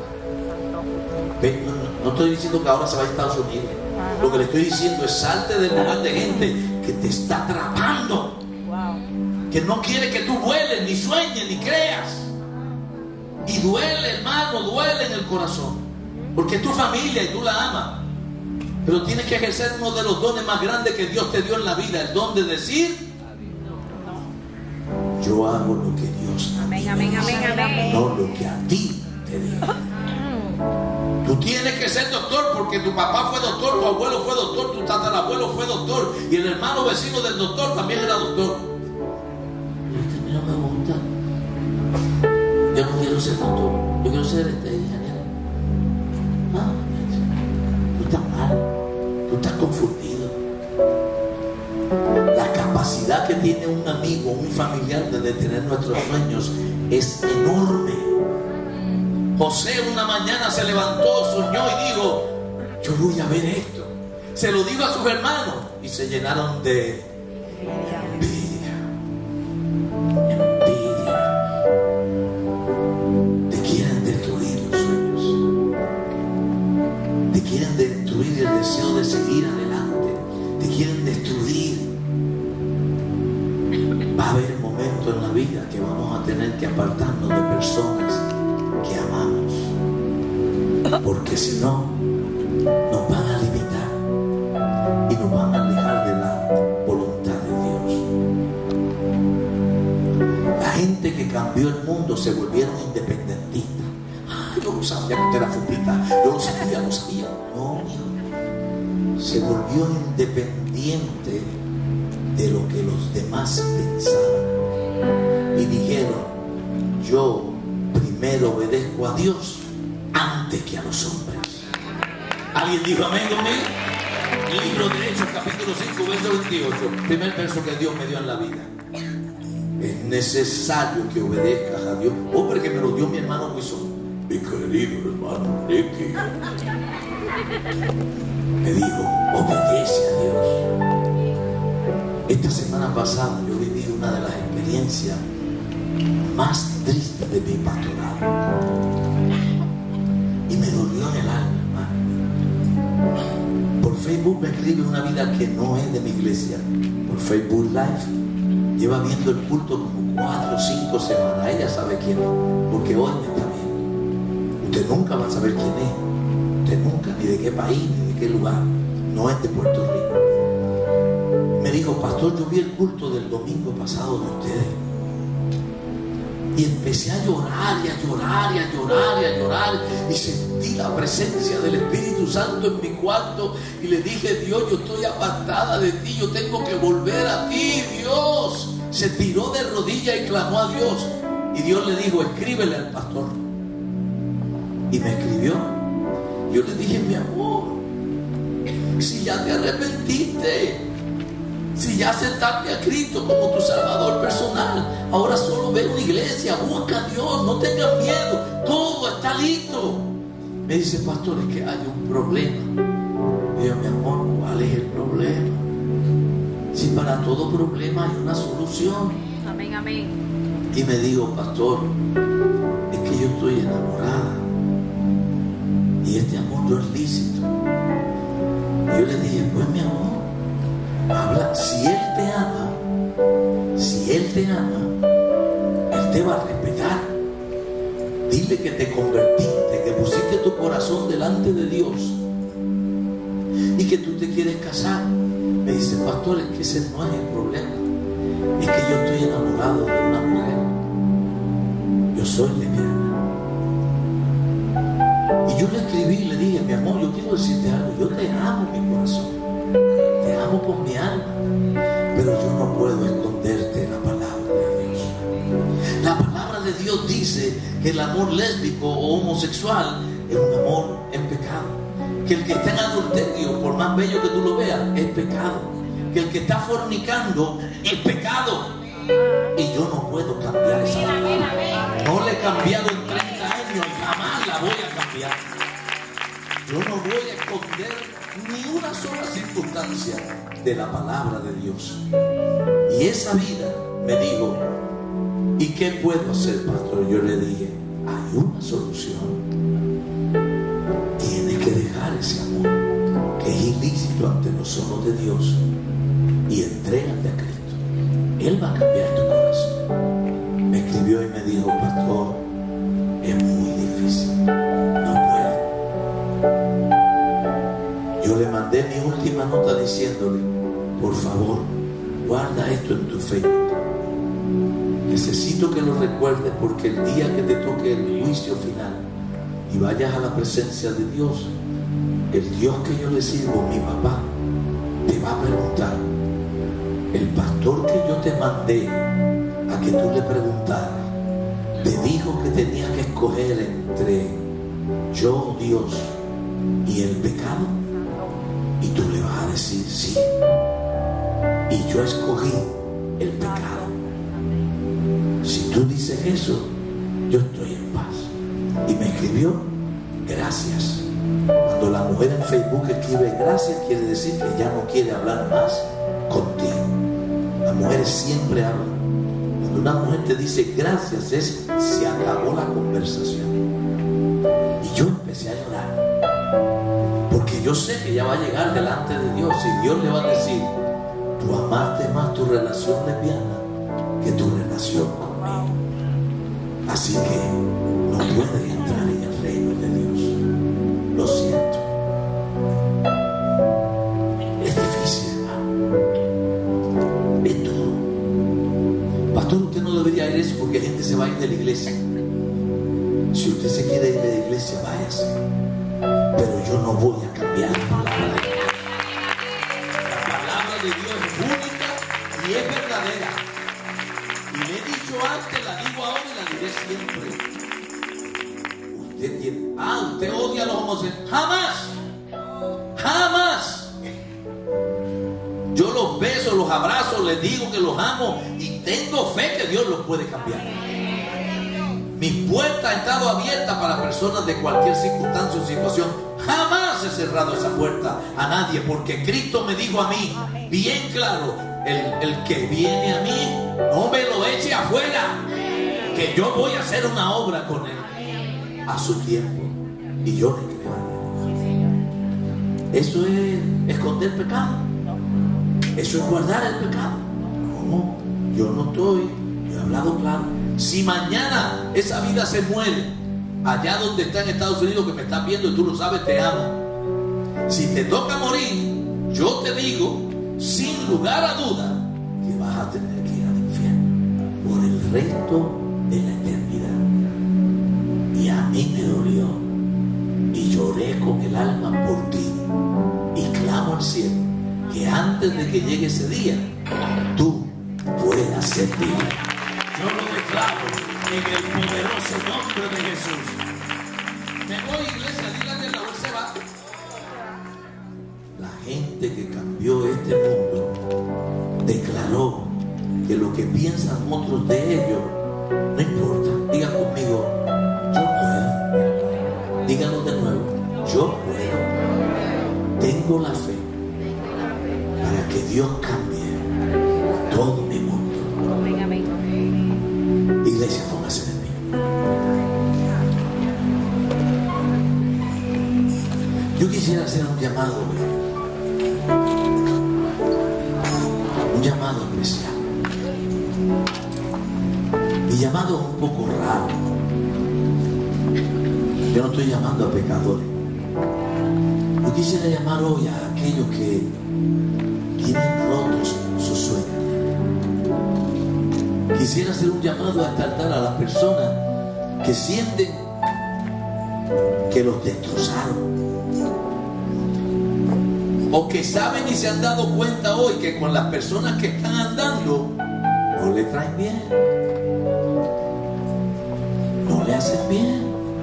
No estoy diciendo que ahora se vaya a Estados Unidos. Lo que le estoy diciendo es: salte del lugar de gente que te está atrapando, que no quiere que tú vueles, ni sueñes, ni creas. Y duele, hermano, duele en el corazón, porque es tu familia y tú la amas. Pero tienes que ejercer uno de los dones más grandes que Dios te dio en la vida: el don de decir: yo hago lo que Dios a mí, Amén, amén, amén. no lo que a ti te digo. Tú tienes que ser doctor porque tu papá fue doctor, tu abuelo fue doctor, tu tatarabuelo fue doctor y el hermano vecino del doctor también era doctor. Pero es que a mí no me gusta. Yo no quiero ser doctor, yo quiero ser ingeniero. Tú estás mal, tú estás confundido. La capacidad que tiene un amigo, un familiar de detener nuestros sueños es enorme. José una mañana se levantó, soñó y dijo: yo voy a ver esto. Se lo digo a sus hermanos y se llenaron de envidia. Te quieren destruir los sueños. Te quieren destruir el deseo de seguir adelante. Te quieren destruir. Va a haber momentos en la vida que vamos a tener que apartarnos de personas que amamos, porque si no nos van a limitar y nos van a alejar de la voluntad de Dios. La gente que cambió el mundo se volvieron independentistas. Yo no sabía que usted era futbolista, yo lo sabía. No, hijo, se volvió independiente de lo que los demás pensaban y dijeron: yo primero obedezco a Dios antes que a los hombres. ¿Alguien dijo amén conmigo? Libro de Hechos capítulo 5 verso 28, primer verso que Dios me dio en la vida. Es necesario que obedezcas a Dios. Hombre, que me lo dio mi hermano Wilson, mi querido hermano Ricky. Me dijo: obedece a Dios. Esta semana pasada yo viví una de las experiencias más triste de mi pastorado y me dolió en el alma, hermano. Por Facebook me escribe una vida que no es de mi iglesia, por Facebook Live. Lleva viendo el culto como 4 o 5 semanas. Ella sabe quién es, porque hoy me está viendo. Usted nunca va a saber quién es, usted nunca, ni de qué país, ni de qué lugar. No es de Puerto Rico. Me dijo: pastor, yo vi el culto del domingo pasado de ustedes y empecé a llorar y a llorar y a llorar y a llorar, y sentí la presencia del Espíritu Santo en mi cuarto y le dije: Dios, yo estoy apartada de ti, yo tengo que volver a ti, Dios. Se tiró de rodillas y clamó a Dios, y Dios le dijo: escríbele al pastor. Y me escribió. Yo le dije: mi amor, si ya te arrepentiste, si ya aceptaste a Cristo como tu Salvador personal, ahora solo ve una iglesia, busca a Dios, no tengas miedo, todo está listo. Me dice: pastor, es que hay un problema. Y yo: mi amor, ¿cuál es el problema? Si para todo problema hay una solución. Amén, amén. Y me dijo: pastor, es que yo estoy enamorada y este amor no es lícito. Y yo le dije: pues mi amor, habla. Si Él te ama, Él te va a respetar. Dile que te convertiste, que pusiste tu corazón delante de Dios y que tú te quieres casar. Me dice, pastor, es que ese no es el problema. Es que yo estoy enamorado de una mujer. Yo soy lesbiana. Y yo le escribí y le dije, mi amor, yo quiero decirte algo. Yo te amo, mi corazón. Te amo con mi alma. Pero yo no puedo esconderte la palabra de Dios. La palabra de Dios dice que el amor lésbico o homosexual es un amor en pecado. Que el que está en adulterio, por más bello que tú lo veas, es pecado. Que el que está fornicando es pecado. Y yo no puedo cambiar esa palabra. No la he cambiado en 30 años y jamás la voy a cambiar. Yo no voy a esconder ni una sola circunstancia de la palabra de Dios. Y esa vida me dijo, ¿y qué puedo hacer, pastor? Yo le dije, hay una solución. Tienes que dejar ese amor que es ilícito ante los ojos de Dios y entrégate a Cristo. Él va a cambiar tu corazón. Me escribió y me dijo, pastor, es muy difícil, no puedo. Yo le mandé mi última nota diciéndole, por favor, guarda esto en tu Facebook. Necesito que lo recuerdes, porque el día que te toque el juicio final y vayas a la presencia de Dios, el Dios que yo le sirvo, mi papá, te va a preguntar, el pastor que yo te mandé a que tú le preguntaras, te dijo que tenía que escoger entre yo, Dios, y el pecado. Y tú le vas a decir, sí, y yo escogí el pecado. Si tú dices eso, yo estoy en paz. Y me escribió, gracias. Cuando la mujer en Facebook escribe gracias, quiere decir que ya no quiere hablar más contigo. Las mujeres siempre hablan. Cuando una mujer te dice gracias, se acabó la conversación. Y yo empecé a llorar, porque yo sé que ella va a llegar delante de Dios y Dios le va a decir, tú amaste más tu relación lesbiana que tu relación conmigo. Así que no puedes entrar en el reino de Dios. Lo siento. Es difícil, hermano. Es duro. Pastor, usted no debería ir eso porque la gente se va a ir de la iglesia. Si usted se quiere ir de la iglesia, váyase. Pero yo no voy a cambiar la palabra de Dios. La palabra de Dios es única y es verdadera. Y le he dicho antes, la digo ahora y la diré siempre. Usted tiene, usted odia a los homosexuales. Jamás. Jamás. Yo los beso, los abrazo, les digo que los amo y tengo fe que Dios los puede cambiar. Mi puerta ha estado abierta para personas de cualquier circunstancia o situación. Jamás he cerrado esa puerta a nadie, porque Cristo me dijo a mí, bien claro, el que viene a mí, no me lo eche afuera, que yo voy a hacer una obra con él a su tiempo. Y yo le creo. ¿Eso es esconder pecado? ¿Eso es guardar el pecado? No, yo no estoy. Yo he hablado claro. Si mañana esa vida se muere, allá donde está en Estados Unidos, que me estás viendo y tú lo sabes, te amo. Si te toca morir, yo te digo, sin lugar a duda, que vas a tener que ir al infierno por el resto de la eternidad. Y a mí me dolió y lloré con el alma por ti y clamo al cielo que antes de que llegue ese día, tú puedas ser libre. Yo lo declaro en el poderoso nombre de Jesús. Me voy, iglesia, díganle la voz se va. La gente que cambió este mundo declaró que lo que piensan otros de ellos no importa. Digan conmigo, yo puedo. Díganlo de nuevo, yo puedo. Tengo la fe para que Dios cambie todo mi mundo. Iglesia, póngase de pie. Yo quisiera hacer un llamado especial. Mi llamado es un poco raro, Yo no estoy llamando a pecadores. Yo quisiera llamar hoy a aquellos que tienen rotos sus sueños. Quisiera hacer un llamado a tratar a las personas que sienten que los destrozaron, o que saben y se han dado cuenta hoy que con las personas que están andando no le traen bien, no le hacen bien.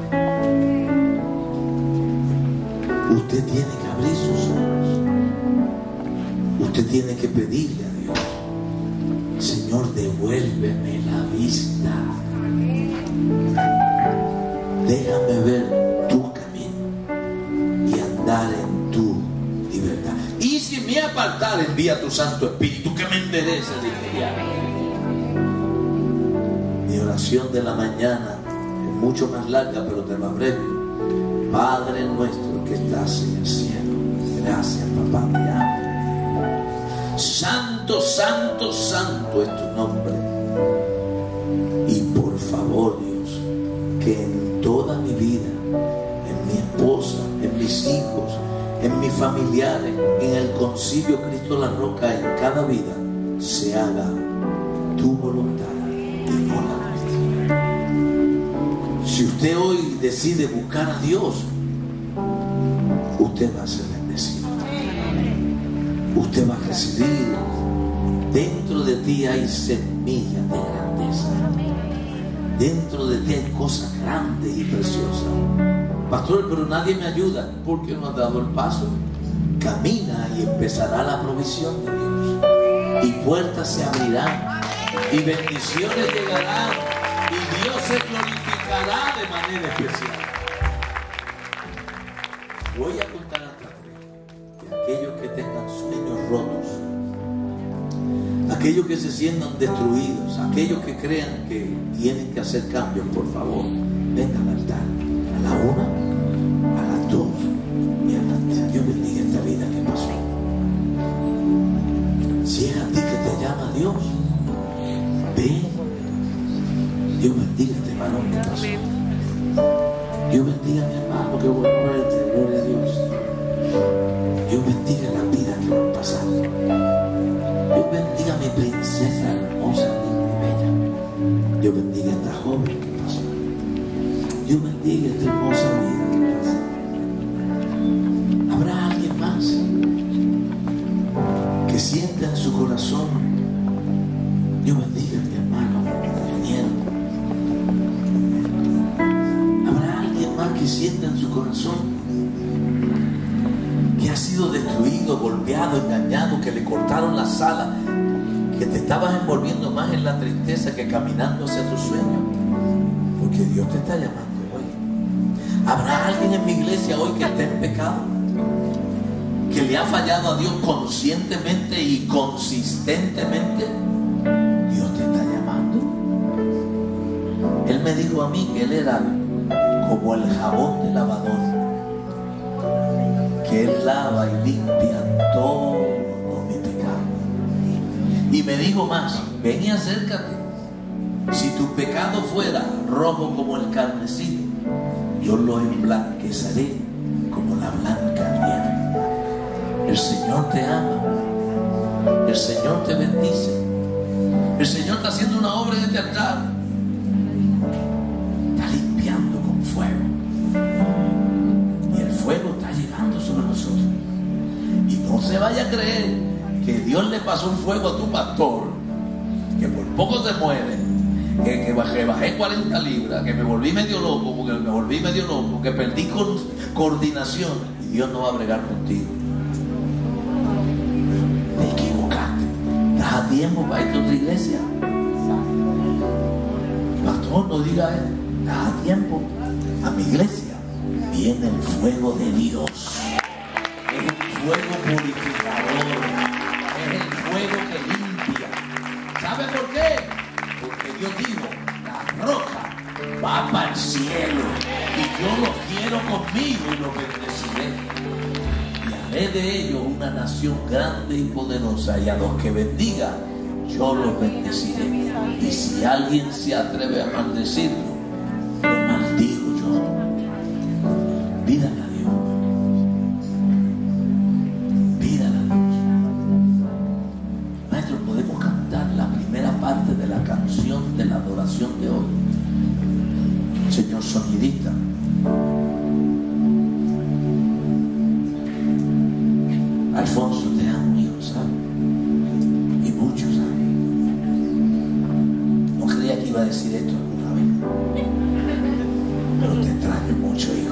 Usted tiene que abrir sus ojos. Usted tiene que pedirle a Dios: Señor, devuélveme la vista. Déjame ver tu camino y andar en tu libertad. Y si me apartar, envía tu Santo Espíritu que me enderece de inmediato. Mi oración de la mañana es mucho más larga, pero te lo abrevio. Padre nuestro que estás en el cielo, gracias, papá, te amo. Santo, santo, santo es tu nombre. Y por favor, Dios, que en toda mi vida, en mi esposa, en mis hijos, en mis familiares, en el concilio Cristo la Roca, en cada vida, se haga tu voluntad y no la nuestra. Si usted hoy decide buscar a Dios, usted va a ser bendecido. Usted va a recibir. Dentro de ti hay semillas de grandeza. Dentro de ti hay cosas grandes y preciosas. Pastor, pero nadie me ayuda. ¿Por qué no has dado el paso? Camina y empezará la provisión de Dios. Y puertas se abrirán. Y bendiciones llegarán. Y Dios se glorificará de manera especial. Voy a contar hasta 3. Y aquellos que tengan sueños rotos, aquellos que se sientan destruidos, aquellos que crean que tienen que hacer cambios, por favor, vengan al altar. A la 1, a las 2 y a las 3. Dios bendiga esta vida que pasó. Si es a ti que te llama Dios, ven. Dios bendiga este varón que pasó. Dios bendiga a mi hermano, que bueno verte, gloria a Dios. Dios bendiga la vida que van pasando. Dios bendiga a mi princesa hermosa, linda y bella. Dios bendiga a esta joven que pasó. Dios bendiga esta hermosa vida que pasa. ¿Habrá alguien más que sienta en su corazón? Dios bendiga a mi hermano, ingeniero. ¿Habrá alguien más que sienta en su corazón que ha sido destruido, golpeado, engañado, que le cortaron las alas, que te estabas envolviendo más en la tristeza que caminando hacia tu sueño? Porque Dios te está llamando hoy. ¿Habrá alguien en mi iglesia hoy que esté en pecado, que le ha fallado a Dios conscientemente y consistentemente? Dios te está llamando. Él me dijo a mí que Él era como el jabón de lavador, que Él lava y limpia todo mi pecado. Y me dijo más: ven y acércate. Si tu pecado fuera rojo como el carmesí, yo lo emblanqueceré como la blanca nieve. El Señor te ama. El Señor te bendice. El Señor está haciendo una obra en este altar. Está limpiando con fuego. Y el fuego está llegando sobre nosotros. Y no se vaya a creer que Dios le pasó un fuego a tu pastor, que por poco se muere, que bajé 40 libras, que me volví medio loco, que perdí coordinación, y Dios no va a bregar contigo. Te equivocaste. ¿Estás a tiempo para irte a otra iglesia? Pastor, no diga eso. ¿Estás a tiempo? A mi iglesia viene el fuego de Dios. Es el fuego purificador. Es el fuego que limpia. ¿Sabe por qué? Porque Dios dijo: la roca va para el cielo y yo los quiero conmigo y los bendeciré. Y haré de ellos una nación grande y poderosa, y a los que bendiga yo los bendeciré. Y si alguien se atreve a maldecirlo, lo maldigo yo. adoración de hoy. Señor sonidista, Alfonso, te amo, hijo, ¿sabes? Y muchos, ¿sabes? No creía que iba a decir esto alguna vez, pero te extraño mucho, hijo.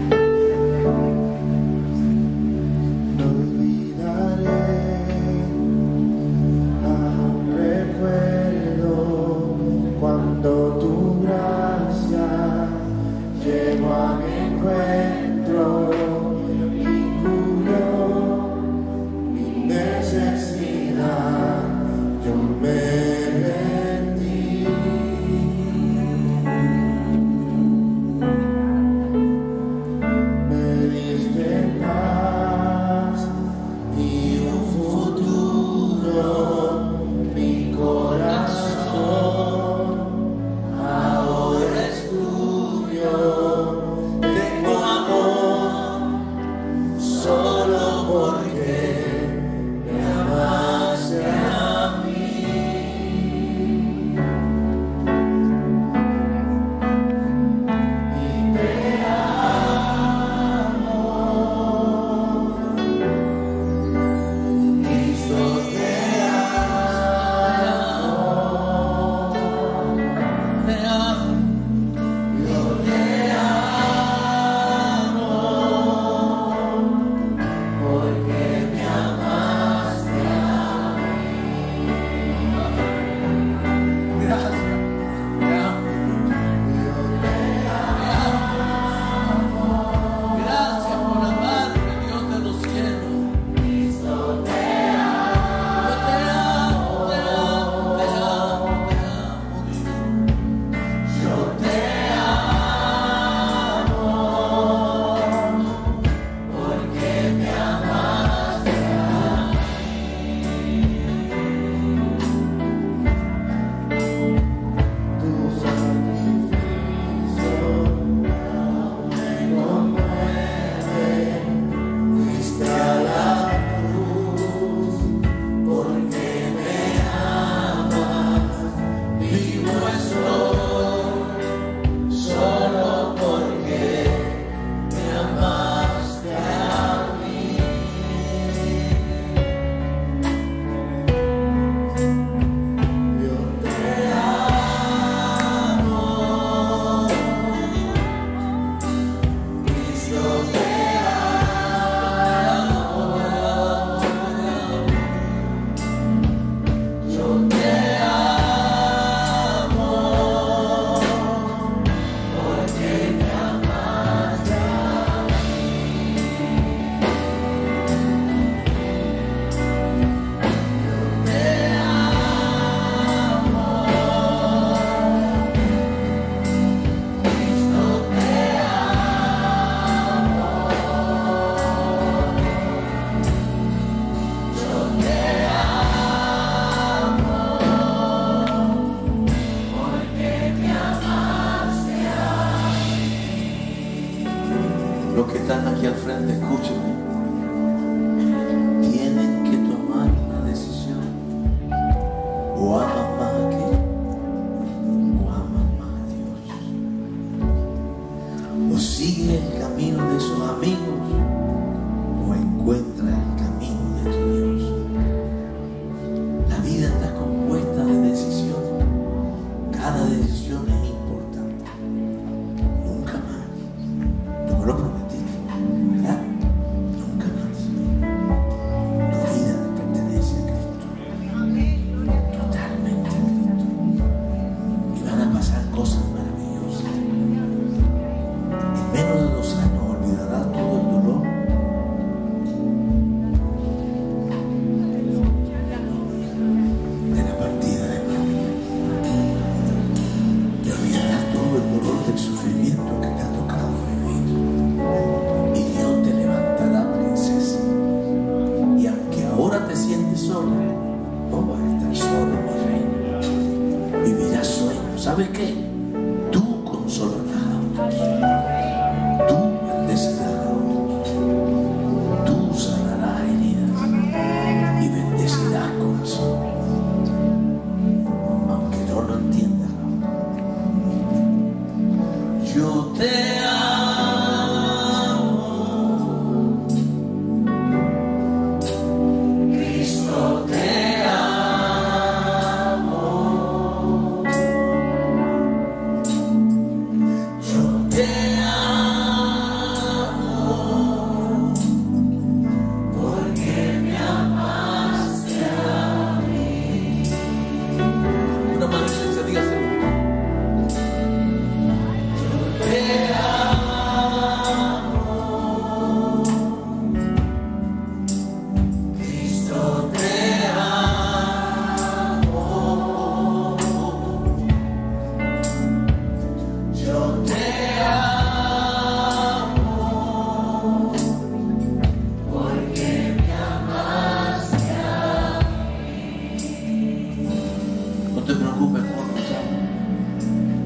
Los que están aquí al frente, escúchenme. Tienen que tomar una decisión. O aman más a aquel, o aman más a Dios. O sigue el camino de sus amigos, o encuentra el camino de tu Dios. La vida está compuesta de decisiones. Cada decisión es importante. Nunca más. Tú me lo prometiste, ¿verdad? Nunca más. Tu vida le pertenece a Cristo. Totalmente a Cristo. Y van a pasar cosas maravillosas. En menos de 2 años olvidarás todo el dolor. De la partida de María. Te olvidarás todo el dolor del sufrimiento que te ha tocado vivir. Y Dios te levantará, princesa. Y aunque ahora te sientes sola, no vas a estar sola, mi reina. Vivirás sueños. ¿Sabes qué? Tú consolarás a otros. Tú bendecirás a otros. Tú sanarás heridas y bendecirás corazones. Aunque no lo entiendas ahora.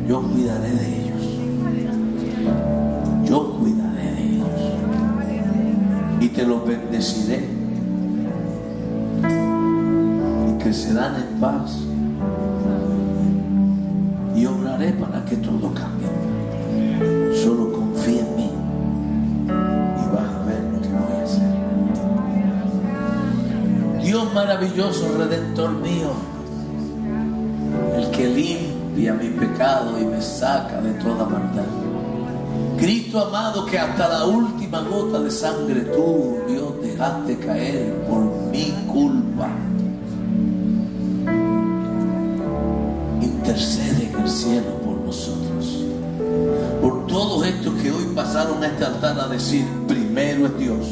yo cuidaré de ellos. Yo cuidaré de ellos. Y te los bendeciré. Y crecerán en paz. Y obraré para que todo cambie. Solo confía en mí. Y vas a ver lo que voy a hacer. Dios maravilloso, Redentor mío, el que limpia mi pecado y me saca de toda maldad. Cristo amado, que hasta la última gota de sangre tú, Dios, dejaste caer por mi culpa. Intercede en el cielo por nosotros. Por todos estos que hoy pasaron a este altar a decir, primero es Dios.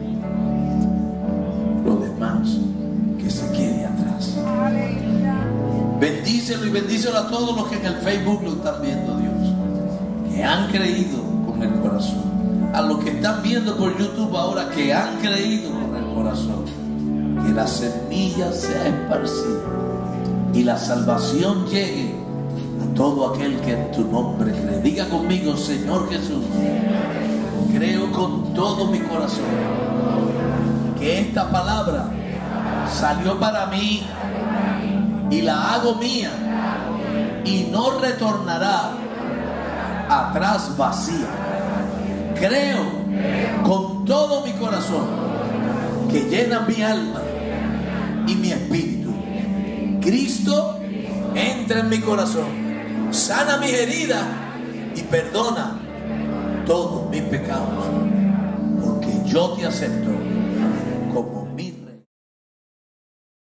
Lo demás que se quede atrás. Bendícelo y bendícelo a todos los que en el Facebook lo están viendo, Dios, que han creído con el corazón. A los que están viendo por YouTube ahora, que han creído con el corazón. Que la semilla sea esparcida y la salvación llegue a todo aquel que en tu nombre cree. Diga conmigo, Señor Jesús, creo con todo mi corazón que esta palabra salió para mí y la hago mía y no retornará atrás vacía. Creo con todo mi corazón que llena mi alma y mi espíritu. Cristo entra en mi corazón, sana mis heridas y perdona todos mis pecados, porque yo te acepto